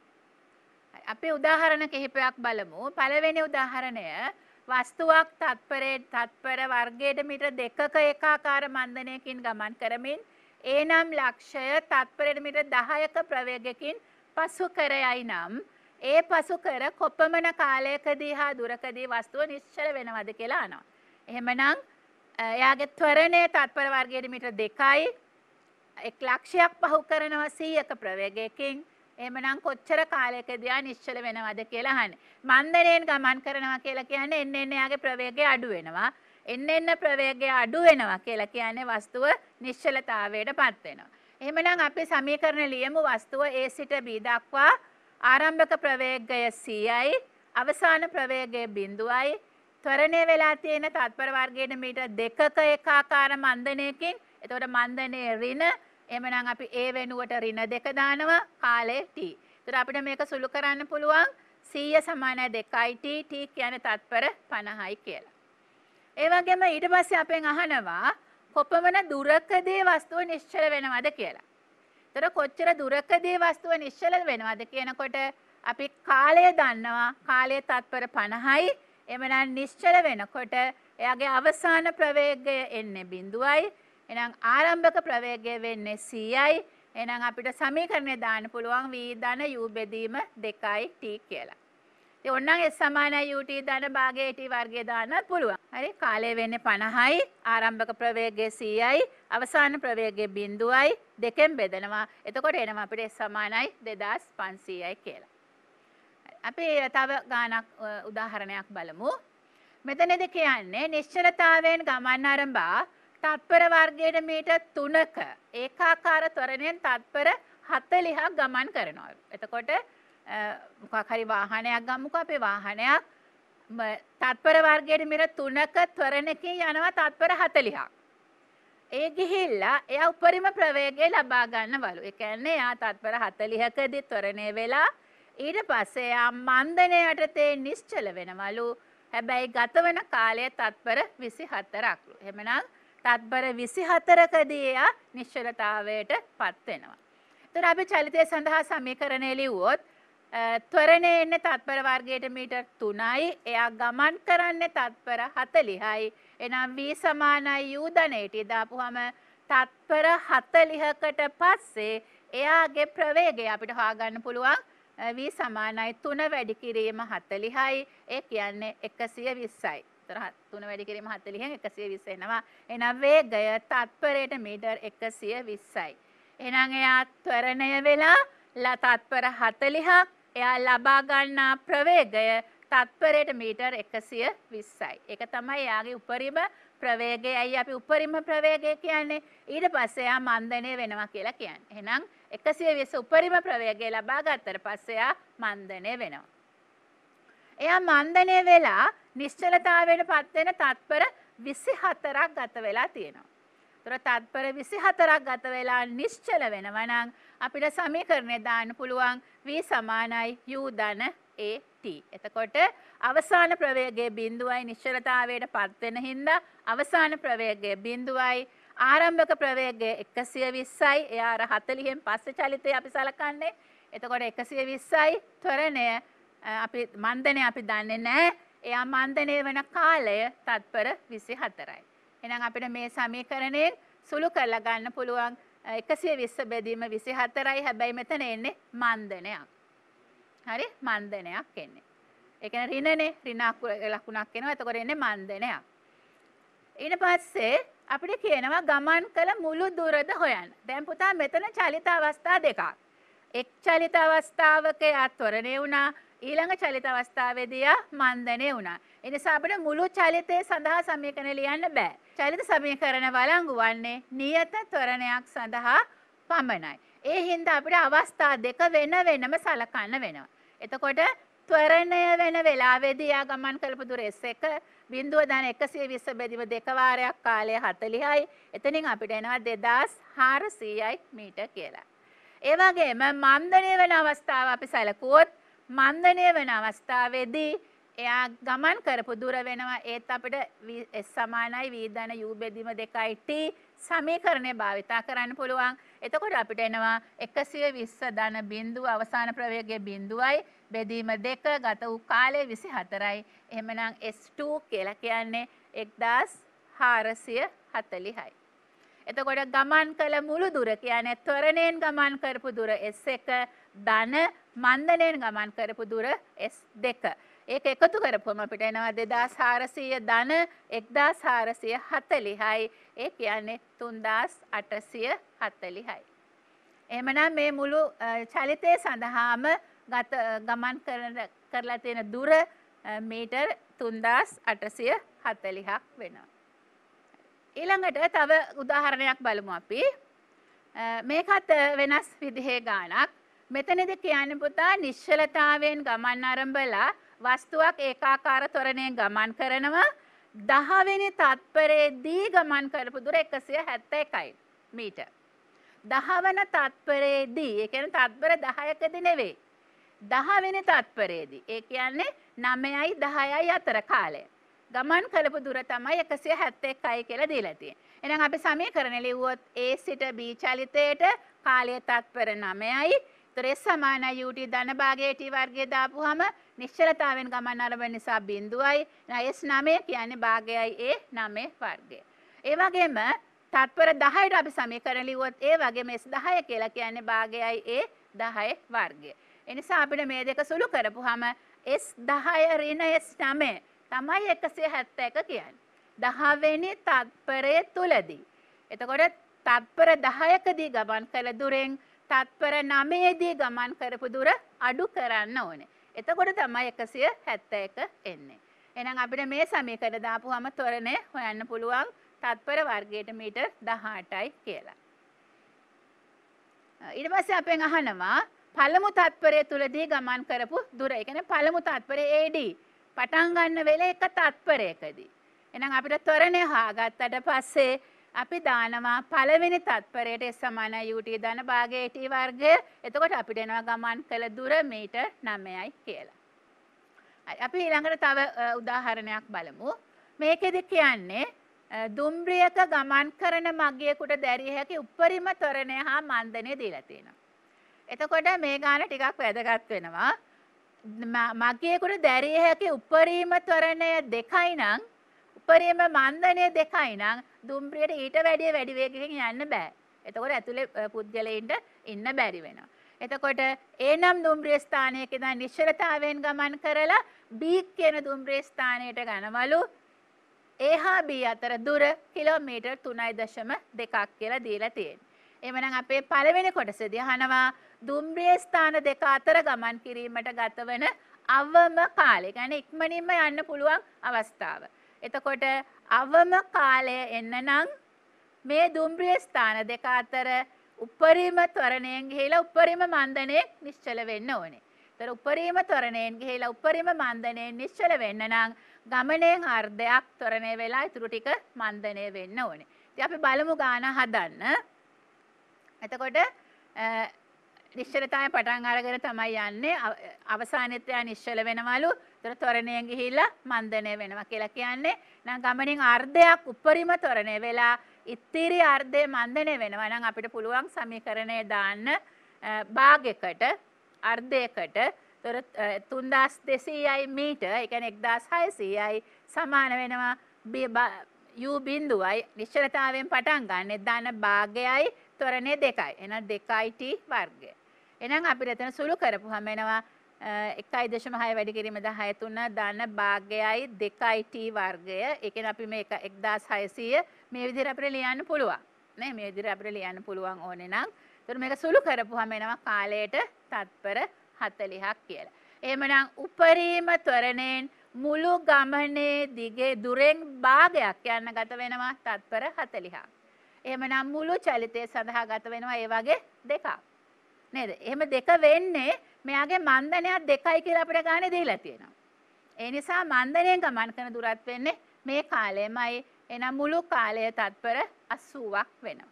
අපි උදාහරණ කිහිපයක් බලමු. පළවෙනි උදාහරණය වස්තුවක් තත්පරයේ තත්පර වර්ගයට මීටර දෙකක ඒකාකාර මන්දනයකින් ගමන් කරමින් ඒ නම් ලක්ෂය තත්පරයට මීටර දහයක ප්‍රවේගයකින් පසු කර යයි නම් ඒ පසු කර කොපමණ කාලයකදී හා දුරකදී වස්තුව නිශ්චල වෙනවද කියලා අහනවා. එහෙමනම් එයාගේ ත්වරණය තත්පර වර්ගයට මීටර දෙකයි, එක් ලක්ෂයක් පහු කරනවා සීයක ප්‍රවේගයකින්. එහෙමනම් කොච්චර කාලයකදී ආ නිශ්චල වෙනවද කියලා අහන්නේ. මන්දණයෙන් ගමන් කරනවා කියලා කියන්නේ එන්න එන්න යාගේ ප්‍රවේගය අඩු වෙනවා. එන්න එන්න ප්‍රවේගය අඩු වෙනවා කියලා කියන්නේ වස්තුව නිශ්චලතාවයටපත් වෙනවා. එහෙමනම් අපි සමීකරණ ලියමු. වස්තුව A සිට B දක්වා ආරම්භක ප්‍රවේගය cයි, අවසාන ප්‍රවේගය බිඳුවයි. ත්වරණය වෙලා තියෙන තත්පර වර්ගයට මීටර දෙකක ඒකාකාර මන්දනයකින්. එතකොට මන්දනයේ ඍණ. එහෙමනම් අපි A වෙනුවට ඍණ දෙක දානවා, කාලය t. ඒතර අපිට මේක සුළු කරන්න පුළුවන් සීය සමානයි දෙකයි t, t කියන්නේ තත්පර පනහයි කියලා. ඒ වගේම ඊට පස්සේ අපෙන් අහනවා කොපමණ දුරකදී වස්තුව නිශ්චල වෙනවද කියලා. ඒතර කොච්චර දුරකදී වස්තුව නිශ්චල වෙනවද කියනකොට අපි කාලය දන්නවා. කාලය තත්පර පනහයි. එහෙමනම් නිශ්චල වෙනකොට එයාගේ අවසාන ප්‍රවේගය එන්නේ බිඳුවයි. එහෙනම් ආරම්භක ප්‍රවේගය වෙන්නේ cයි. එහෙනම් අපිට සමීකරණය දාන්න පුළුවන් v ධන u බෙදීම දෙකයි t කියලා. ඉතින් ඕනනම් s සමානයි ut ධන භාගය at වර්ගය දාන්නත් පුළුවන්. හරි. කාලය වෙන්නේ පනහයි, ආරම්භක ප්‍රවේගය cයි, අවසාන ප්‍රවේගය බිඳුවයි, දෙකෙන් බෙදනවා. එතකොට එනවා අපිට s සමානයි දෙදාස් පන්සීයයි කියලා. අපි තව ගානක් උදාහරණයක් බලමු. මෙතනදී කියන්නේ නිශ්චලතාවයෙන් ගමන් ආරම්භා තත්පර වර්ගයට මීටර තුනක ඒකාකාර ත්වරණයෙන් තත්පර හතළිහක් ගමන් කරනවා. එතකොට මොකක් හරි වාහනයක් ගමුකෝ. අපේ වාහනයක් තත්පර වර්ගයට මීටර තුනක ත්වරණකින් යනවා තත්පර හතළිහක්. ඒ ගිහිල්ලා එයා උපරිම ප්‍රවේගය ලබා ගන්නවලු. ඒ කියන්නේ එයා තත්පර හතළිහකදී ත්වරණය වෙලා ඊට පස්සේ එයා මන්දනය යටතේ නිශ්චල වෙනවලු. හැබැයි ගතවන කාලය තත්පර විසිහතරක්ලු. එහෙමනම් තත්පර විසිහතරකදී එයා නිශ්චලතාවයට පත් වෙනවා. එතකොට අපි චලිතය සඳහා සමීකරණය ලිව්වොත් ත්වරණය එන්නේ තත්පර වර්ගයට මීටර තුනයි. එයා ගමන් කරන්නේ තත්පර හතළිහයි. එහෙනම් v සමානයි u ධන at දාපුවම තත්පර හතළිහකට පස්සේ එයාගේ ප්‍රවේගය අපිට හොයාගන්න පුළුවන්. v සමානයි තුන වැඩි කිරීම හතළිහයි. ඒ කියන්නේ එකසිය විස්සයි. තුන වැඩි කිරීම හතළිහෙන් එකසිය විස්ස එනවා. එහෙනම් වේගය තත්පරයට මීටර් එකසිය විස්සයි. එහෙනම් එයා ත්වරණය වෙලා තත්පර හතළිහක්. එයා ලබා ගන්නා ප්‍රවේගය තත්පරයට මීටර් එකසිය විස්සයි. ඒක තමයි එයාගේ උපරිම ප්‍රවේගය. අයි අපි උපරිම ප්‍රවේගය කියන්නේ ඊට පස්සේ එයා මන්දනය වෙනවා කියලා කියන්නේ. එහෙනම් එකසිය විස්ස උපරිම ප්‍රවේගය ලබා ගත්තට පස්සේ එයා මන්දනය වෙනවා. එයා මන්දනය වෙලා නිශ්චලතාවයට පත් වෙන තත්පර විසිහතරක් ගත වෙලා තියෙනවා. ඒතර තත්පර විසිහතරක් ගත වෙලා නිශ්චල වෙනවා නම් අපිට සමීකරණය දාන්න පුළුවන් v සමානයි u ධන at. එතකොට අවසාන ප්‍රවේගය බිඳුවයි, නිශ්චලතාවයට පත් වෙන හින්දා අවසාන ප්‍රවේගය බිඳුවයි, ආරම්භක ප්‍රවේගය එකසිය විස්සයි. එයා අර හතළිහෙන් පස්සේ චලිතය අපි සලකන්නේ. එතකොට එකසිය විස්සයි. ත්වරණය අපි මන්දනය අපි දන්නේ නැහැ. එයා මන්දනය වෙන කාලය තත්පර විසිහතරයි. එහෙනම් අපිට මේ සමීකරණයෙන් සුළු කරලා ගන්න පුළුවන් එකසිය විස්ස බෙදීම විසිහතරයි. හැබැයි මෙතන එන්නේ මන්දනයක්. හරි, මන්දනයක් එන්නේ. ඒ කියන්නේ ඍණනේ, ඍණ ලකුණක් එනවා. එතකොට එන්නේ මන්දනයක්. ඊට පස්සේ අපිට කියනවා ගමන් කළ මුළු දුරද හොයන්න. දැන් පුතා මෙතන චලිත අවස්ථා දෙකක්. එක් චලිත අවස්ථාවක යා ත්වරණය වුණා, ඊළඟ චලිත අවස්ථාවේදී යා මන්දනය වුණා. ඒ නිසා අපිට මුළු චලිතය සඳහා සමීකරණ ලියන්න බෑ. චලිත සමීකරණ වළංගු වන්නේ නියත ත්වරණයක් සඳහා පමණයි. ඒ හින්දා අපිට අවස්ථා දෙක වෙන වෙනම සලකන්න වෙනවා. එතකොට ත්වරණය වෙන වෙලාවේදී යා ගමන් කළපු දුර S එක බිංදුව දන එකසිය විස්ස බෙදීම දෙක වාරයක් කාලය හතළිහයි. එතනින් අපිට එනවා දෙදාස් හාරසීයයි මීටර් කියලා. ඒ වගේම මන්දනය වෙන අවස්ථාව අපි සැලකුවොත් මන්දනය වෙන අවස්ථාවේදී එයා ගමන් කරපු දුර වෙනවා ඒත් අපිට S සමානයි v ධන u බෙදීම දෙකයි t සමීකරණය භාවිතා කරන්න පුළුවන්. එතකොට අපිට එනවා එකසිය විස්ස ධන බිංදුව අවසාන ප්‍රවේගයේ බිංදුවයි බෙදීම දෙක ගත වූ කාලය විසි හතරයි. එහෙමනම් S two කියලා කියන්නේ එක්දාස් හාරසිය හතළිහයි. එතකොට ගමන් කළ මුළු දුර කියන්නේ ත්වරණයෙන් ගමන් කරපු දුර S එක ධන මන්දනයෙන් ගමන් කරපු දුර S දෙක. ඒක එකතු කරපුවම අපිට එනවා දෙදාස් හාරසීය ධන එක්දාස් හාරසිය හතළිහයි. ඒ කියන්නේ තුන්දාස් අටසිය හතළිහයි. එහෙමනම් මේ මුළු චලිතය සඳහාම ගත ගමන් කරලා තියෙන දුර මීටර් තුන්දාස් අටසිය හතළිහක් වෙනවා. ඊළඟට තව උදාහරණයක් බලමු අපි. මේකත් වෙනස් විදිහේ ගානක්. මෙතනදී කියන්නේ පුතා නිශ්චලතාවයෙන් ගමන් ආරම්භලා වස්තුවක් ඒකාකාර ත්වරණයෙන් ගමන් කරනවා දහ වෙනි තත්පරයේදී ගමන් කරපු දුර එකසිය හැත්තෑ එකයි මීටර්. දහ වන තත්පරයේදී ඒ කියන්නේ තත්පර දහයකදී නෙවෙයි. දහ වෙනි තත්පරයේදී ඒ කියන්නේ නවයයි දහයයි අතර කාලය. ගමන් කළපු දුර තමයි එකසිය හැත්තෑ එකයි කියලා දීලා තියෙන්නේ. එහෙනම් අපි සමීකරණ ලිව්වොත් A සිට B චලිතයට කාලය තත්පර නවයයි. ඒතර S සමානයි U T ධන භාගයේ T වර්ගය දාපුවාම නිශ්චලතාවෙන් ගමන් ආරම්භ නිසා බිංදුවයි. එහෙනම් S නවය කියන්නේ භාගයයි A නවය වර්ගය. ඒ වගේම තත්පර දහයට අපි සමීකරණ ලිව්වොත් ඒ වගේම S දහය කියලා කියන්නේ භාගයයි A දහය වර්ගය. ඒ නිසා අපිට මේ දෙක සුළු කරපුවාම S දහය ඍණ S නවය තමයි එකසිය හැත්තෑ එක කියන්නේ. දහ වෙනි තත්පරය තුලදී. එතකොට තත්පර දහයකදී ගමන් කළ දුරෙන් තත්පර නවයේදී ගමන් කරපු දුර අඩු කරන්න ඕනේ. එතකොට තමයි එකසිය හැත්තෑ එක එන්නේ. එහෙනම් අපිට මේ සමීකරණ දාපුවාම ත්වරණය හොයන්න පුළුවන් තත්පර වර්ගයට මීටර් දහඅටයි කියලා. ඊට පස්සේ අපෙන් අහනවා පළමු තත්පරය තුලදී ගමන් කරපු දුර. ඒ කියන්නේ පළමු තත්පරය A D පටන් ගන්න වෙලේ එක තත්පරයකදී. එහෙනම් අපිට ත්වරණය හොයාගත්තට පස්සේ අපි දානවා පළවෙනි තත්පරයට S සමානයි U T ධන භාගයේ T වර්ගය. එතකොට අපිට එනවා ගමන් කළ දුර මීටර් නවයයි කියලා. හරි අපි ඊළඟට තව උදාහරණයක් බලමු. මේකෙදි කියන්නේ දුම්රියක ගමන් කරන මගියෙකුට දැරිය හැකි උපරිම ත්වරණය හා මන්දනය දීලා තියෙනවා. එතකොට මේ ගාන ටිකක් වැදගත් වෙනවා. මගියෙකුට දැරිය හැකි උපරිම ත්වරණය දෙකයි නම් උපරිම මන්දනය දෙකයි නම් දුම්රියට ඊට වැඩිය වැඩි වේගයකින් යන්න බෑ. එතකොට ඇතුලේ පුද්ගලයින්ට ඉන්න බැරි වෙනවා. එතකොට A නම් දුම්රිය ස්ථානයක ඉඳන් නිශ්චලතාවයෙන් ගමන් කරලා B කියන දුම්රිය ස්ථානයට ගනවලු A හා B අතර දුර කිලෝමීටර් තුනයි දශම දෙකක් කියලා දීලා තියෙනවා. එහෙමනම් අපේ පළවෙනි කොටසේදී අහනවා දුම්රිය ස්ථාන දෙක අතර ගමන් කිරීමට ගතවන අවම කාලය. يعني ඉක්මනින්ම යන්න පුළුවන් අවස්ථාව. එතකොට අවම කාලය එන්න නම් මේ දුම්රිය ස්ථාන දෙක අතර උපරිම ත්වරණයෙන් ගිහිලා උපරිම මන්දනයෙන් නිශ්චල වෙන්න ඕනේ. ඒතර උපරිම ත්වරණයෙන් ගිහිලා උපරිම මන්දනයෙන් නිශ්චල වෙන්න නම් ගමනයෙන් අර්ධයක් ත්වරණය වෙලා ඊටු ටික මන්දනය වෙන්න ඕනේ. ඉතින් අපි බලමු ගාන හදන්න. එතකොට නිශ්චලතාවය පටන් අරගෙන තමයි යන්නේ අවසානෙත් යා නිශ්චල වෙනවලු. ඒතර ත්වරණයෙන් ගිහිල්ලා මන්දනය වෙනවා කියලා කියන්නේ නම් ගමනින් අර්ධයක් උපරිම ත්වරණය වෙලා ඉතිරි අර්ධය මන්දනය වෙනවා නම් අපිට පුළුවන් සමීකරණය දාන්න භාගයකට අර්ධයකට ඒතර තුන්දාස් දෙසීයයි මීටර් ඒ කියන්නේ එක්දාස් හයසීයයි සමාන වෙනවා U බිංදුවයි නිශ්චලතාවයෙන් පටන් ගන්න ධන භාගයයි ත්වරණය දෙකයි. එහෙනම් දෙකයි T වර්ගය. එහෙනම් අපිට එතන සුළු කරපුවම එනවා එකයි දශම හය වැඩි කිරීම දහය තුන ධන භාගයයි දෙකයි t වර්ගය. ඒ කියන්නේ අපි මේ එක්දාස් හයසීය මේ විදිහට අපිට ලියන්න පුළුවන්. නේ මේ විදිහට අපිට ලියන්න පුළුවන් ඕනේ නම්. ඒතර මේක සුළු කරපුවාම එනවා කාලයට තත්පර හතළිහක් කියලා. එහෙමනම් උපරිම ත්වරණයෙන් මුළු ගමනේ දිගේ දුරෙන් භාගයක් යන්න ගත වෙනවා තත්පර හතළිහක්. එහෙමනම් මුළු චලිතය සඳහා ගත වෙනවා ඒ වගේ දෙකක්. නේද? එහෙම දෙක වෙන්නේ මෙයාගේ මන්දනයක් දෙකයි කියලා අපිට ගානේ දීලා තියෙනවා. ඒ නිසා මන්දනයෙන් ගමන් කරන දුරත් වෙන්නේ මේ කාලයමයි. එහෙනම් මුළු කාලය තත්පර අසූවක් වෙනවා.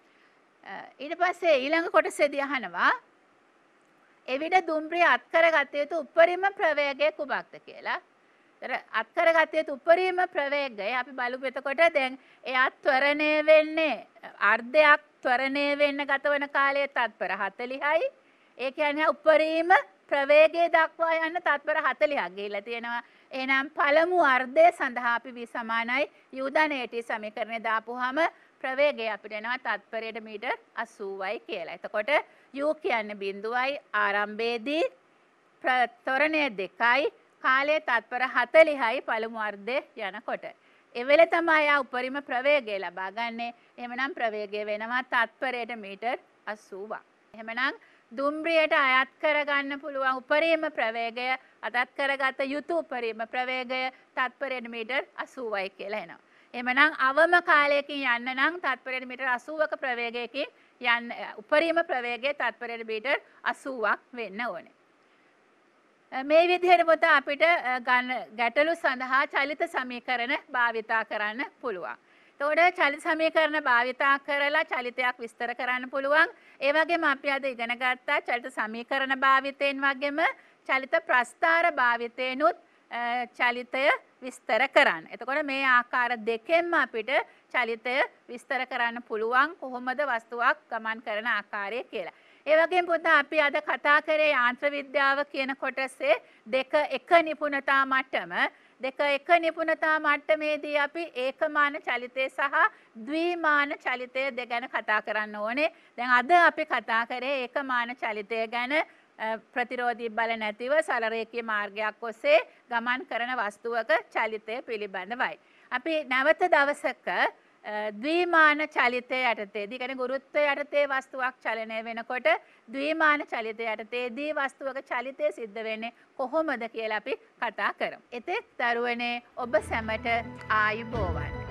ඊට පස්සේ ඊළඟ කොටසේදී අහනවා එවිට දුම්රිය අත්කරගත යුතු උපරිම ප්‍රවේගය කුමක්ද කියලා. ඒතර අත්කරගත යුතු උපරිම ප්‍රවේගය අපි බලමු. එතකොට දැන් එයා ත්වරණය වෙන්නේ අර්ධයක් ත්වරණය වෙන්න ගත වන කාලය තත්පර හතළිහයි. ඒ කියන්නේ උපරිම ප්‍රවේගය දක්වා යන්න තත්පර හතළිහක් ගිහිලා තියෙනවා. එහෙනම් පළමු අර්ධය සඳහා අපි v සමානයි u ධන at සමීකරණය දාපුවාම ප්‍රවේගය අපිට එනවා තත්පරයට මීටර් අසූවයි කියලා. එතකොට u කියන්නේ බිඳුවයි ආරම්භයේදී ත්වරණය දෙකයි කාලයේ තත්පර හතළිහයි පළමු අර්ධය යනකොට. ඒ වෙලේ තමයි ආ උපරිම ප්‍රවේගය ලබා ගන්නෙ. එහෙමනම් ප්‍රවේගය වෙනවා තත්පරයට මීටර් අසූවක්. එහෙමනම් දුම්රියට අයත් කරගන්න පුළුවන් උපරිම ප්‍රවේගය අතත් කරගත යුතු උපරිම ප්‍රවේගය තත්පරයට මීටර් අසූවයි කියලා එනවා. එහෙමනම් අවම කාලයකින් යන්න නම් තත්පරයට මීටර් අසූවක ප්‍රවේගයකින් යන්න උපරිම ප්‍රවේගය තත්පරයට මීටර් අසූවක් වෙන්න ඕනේ. මේ විදිහට පොත අපිට ගැටලු සඳහා චලිත සමීකරණ භාවිතා කරන්න පුළුවන්. එතකොට චලිත සමීකරණ භාවිතා කරලා චලිතයක් විස්තර කරන්න පුළුවන්. ඒ වගේම අපි අද ඉගෙන ගත්තා චලිත සමීකරණ භාවිතයෙන් වගේම චලිත ප්‍රස්ථාර භාවිතේනුත් චලිතය විස්තර කරන්න. එතකොට මේ ආකාර දෙකෙන්ම අපිට චලිතය විස්තර කරන්න පුළුවන් කොහොමද වස්තුවක් ගමන් කරන ආකාරය කියලා. ඒ වගේම පොත අපි අද කතා කරේ යාන්ත්‍ර විද්‍යාව කියන කොටසේ දෙක එක නිපුණතා මට්ටම දෙක එක නිපුණතා මට්ටමේදී අපි ඒකමාන චලිතය සහ ද්විමාන චලිතය දෙක ගැන කතා කරන්න ඕනේ. දැන් අද අපි කතා කරේ ඒකමාන චලිතය ගැන ප්‍රතිරෝධී බල නැතිව සරලරේඛීය මාර්ගයක් ඔස්සේ ගමන් කරන වස්තුවක චලිතය පිළිබඳවයි. අපි නැවත දවසක ද්විමාන චලිතය යටතේදී කියන්නේ ගුරුත්වය යටතේ වස්තුවක් චලනය වෙනකොට ද්විමාන චලිතය යටතේදී වස්තුවක චලිතය සිද්ධ වෙන්නේ කොහොමද කියලා අපි කතා කරමු. එතෙක් දරුවනේ ඔබ සැමට ආයුබෝවන්.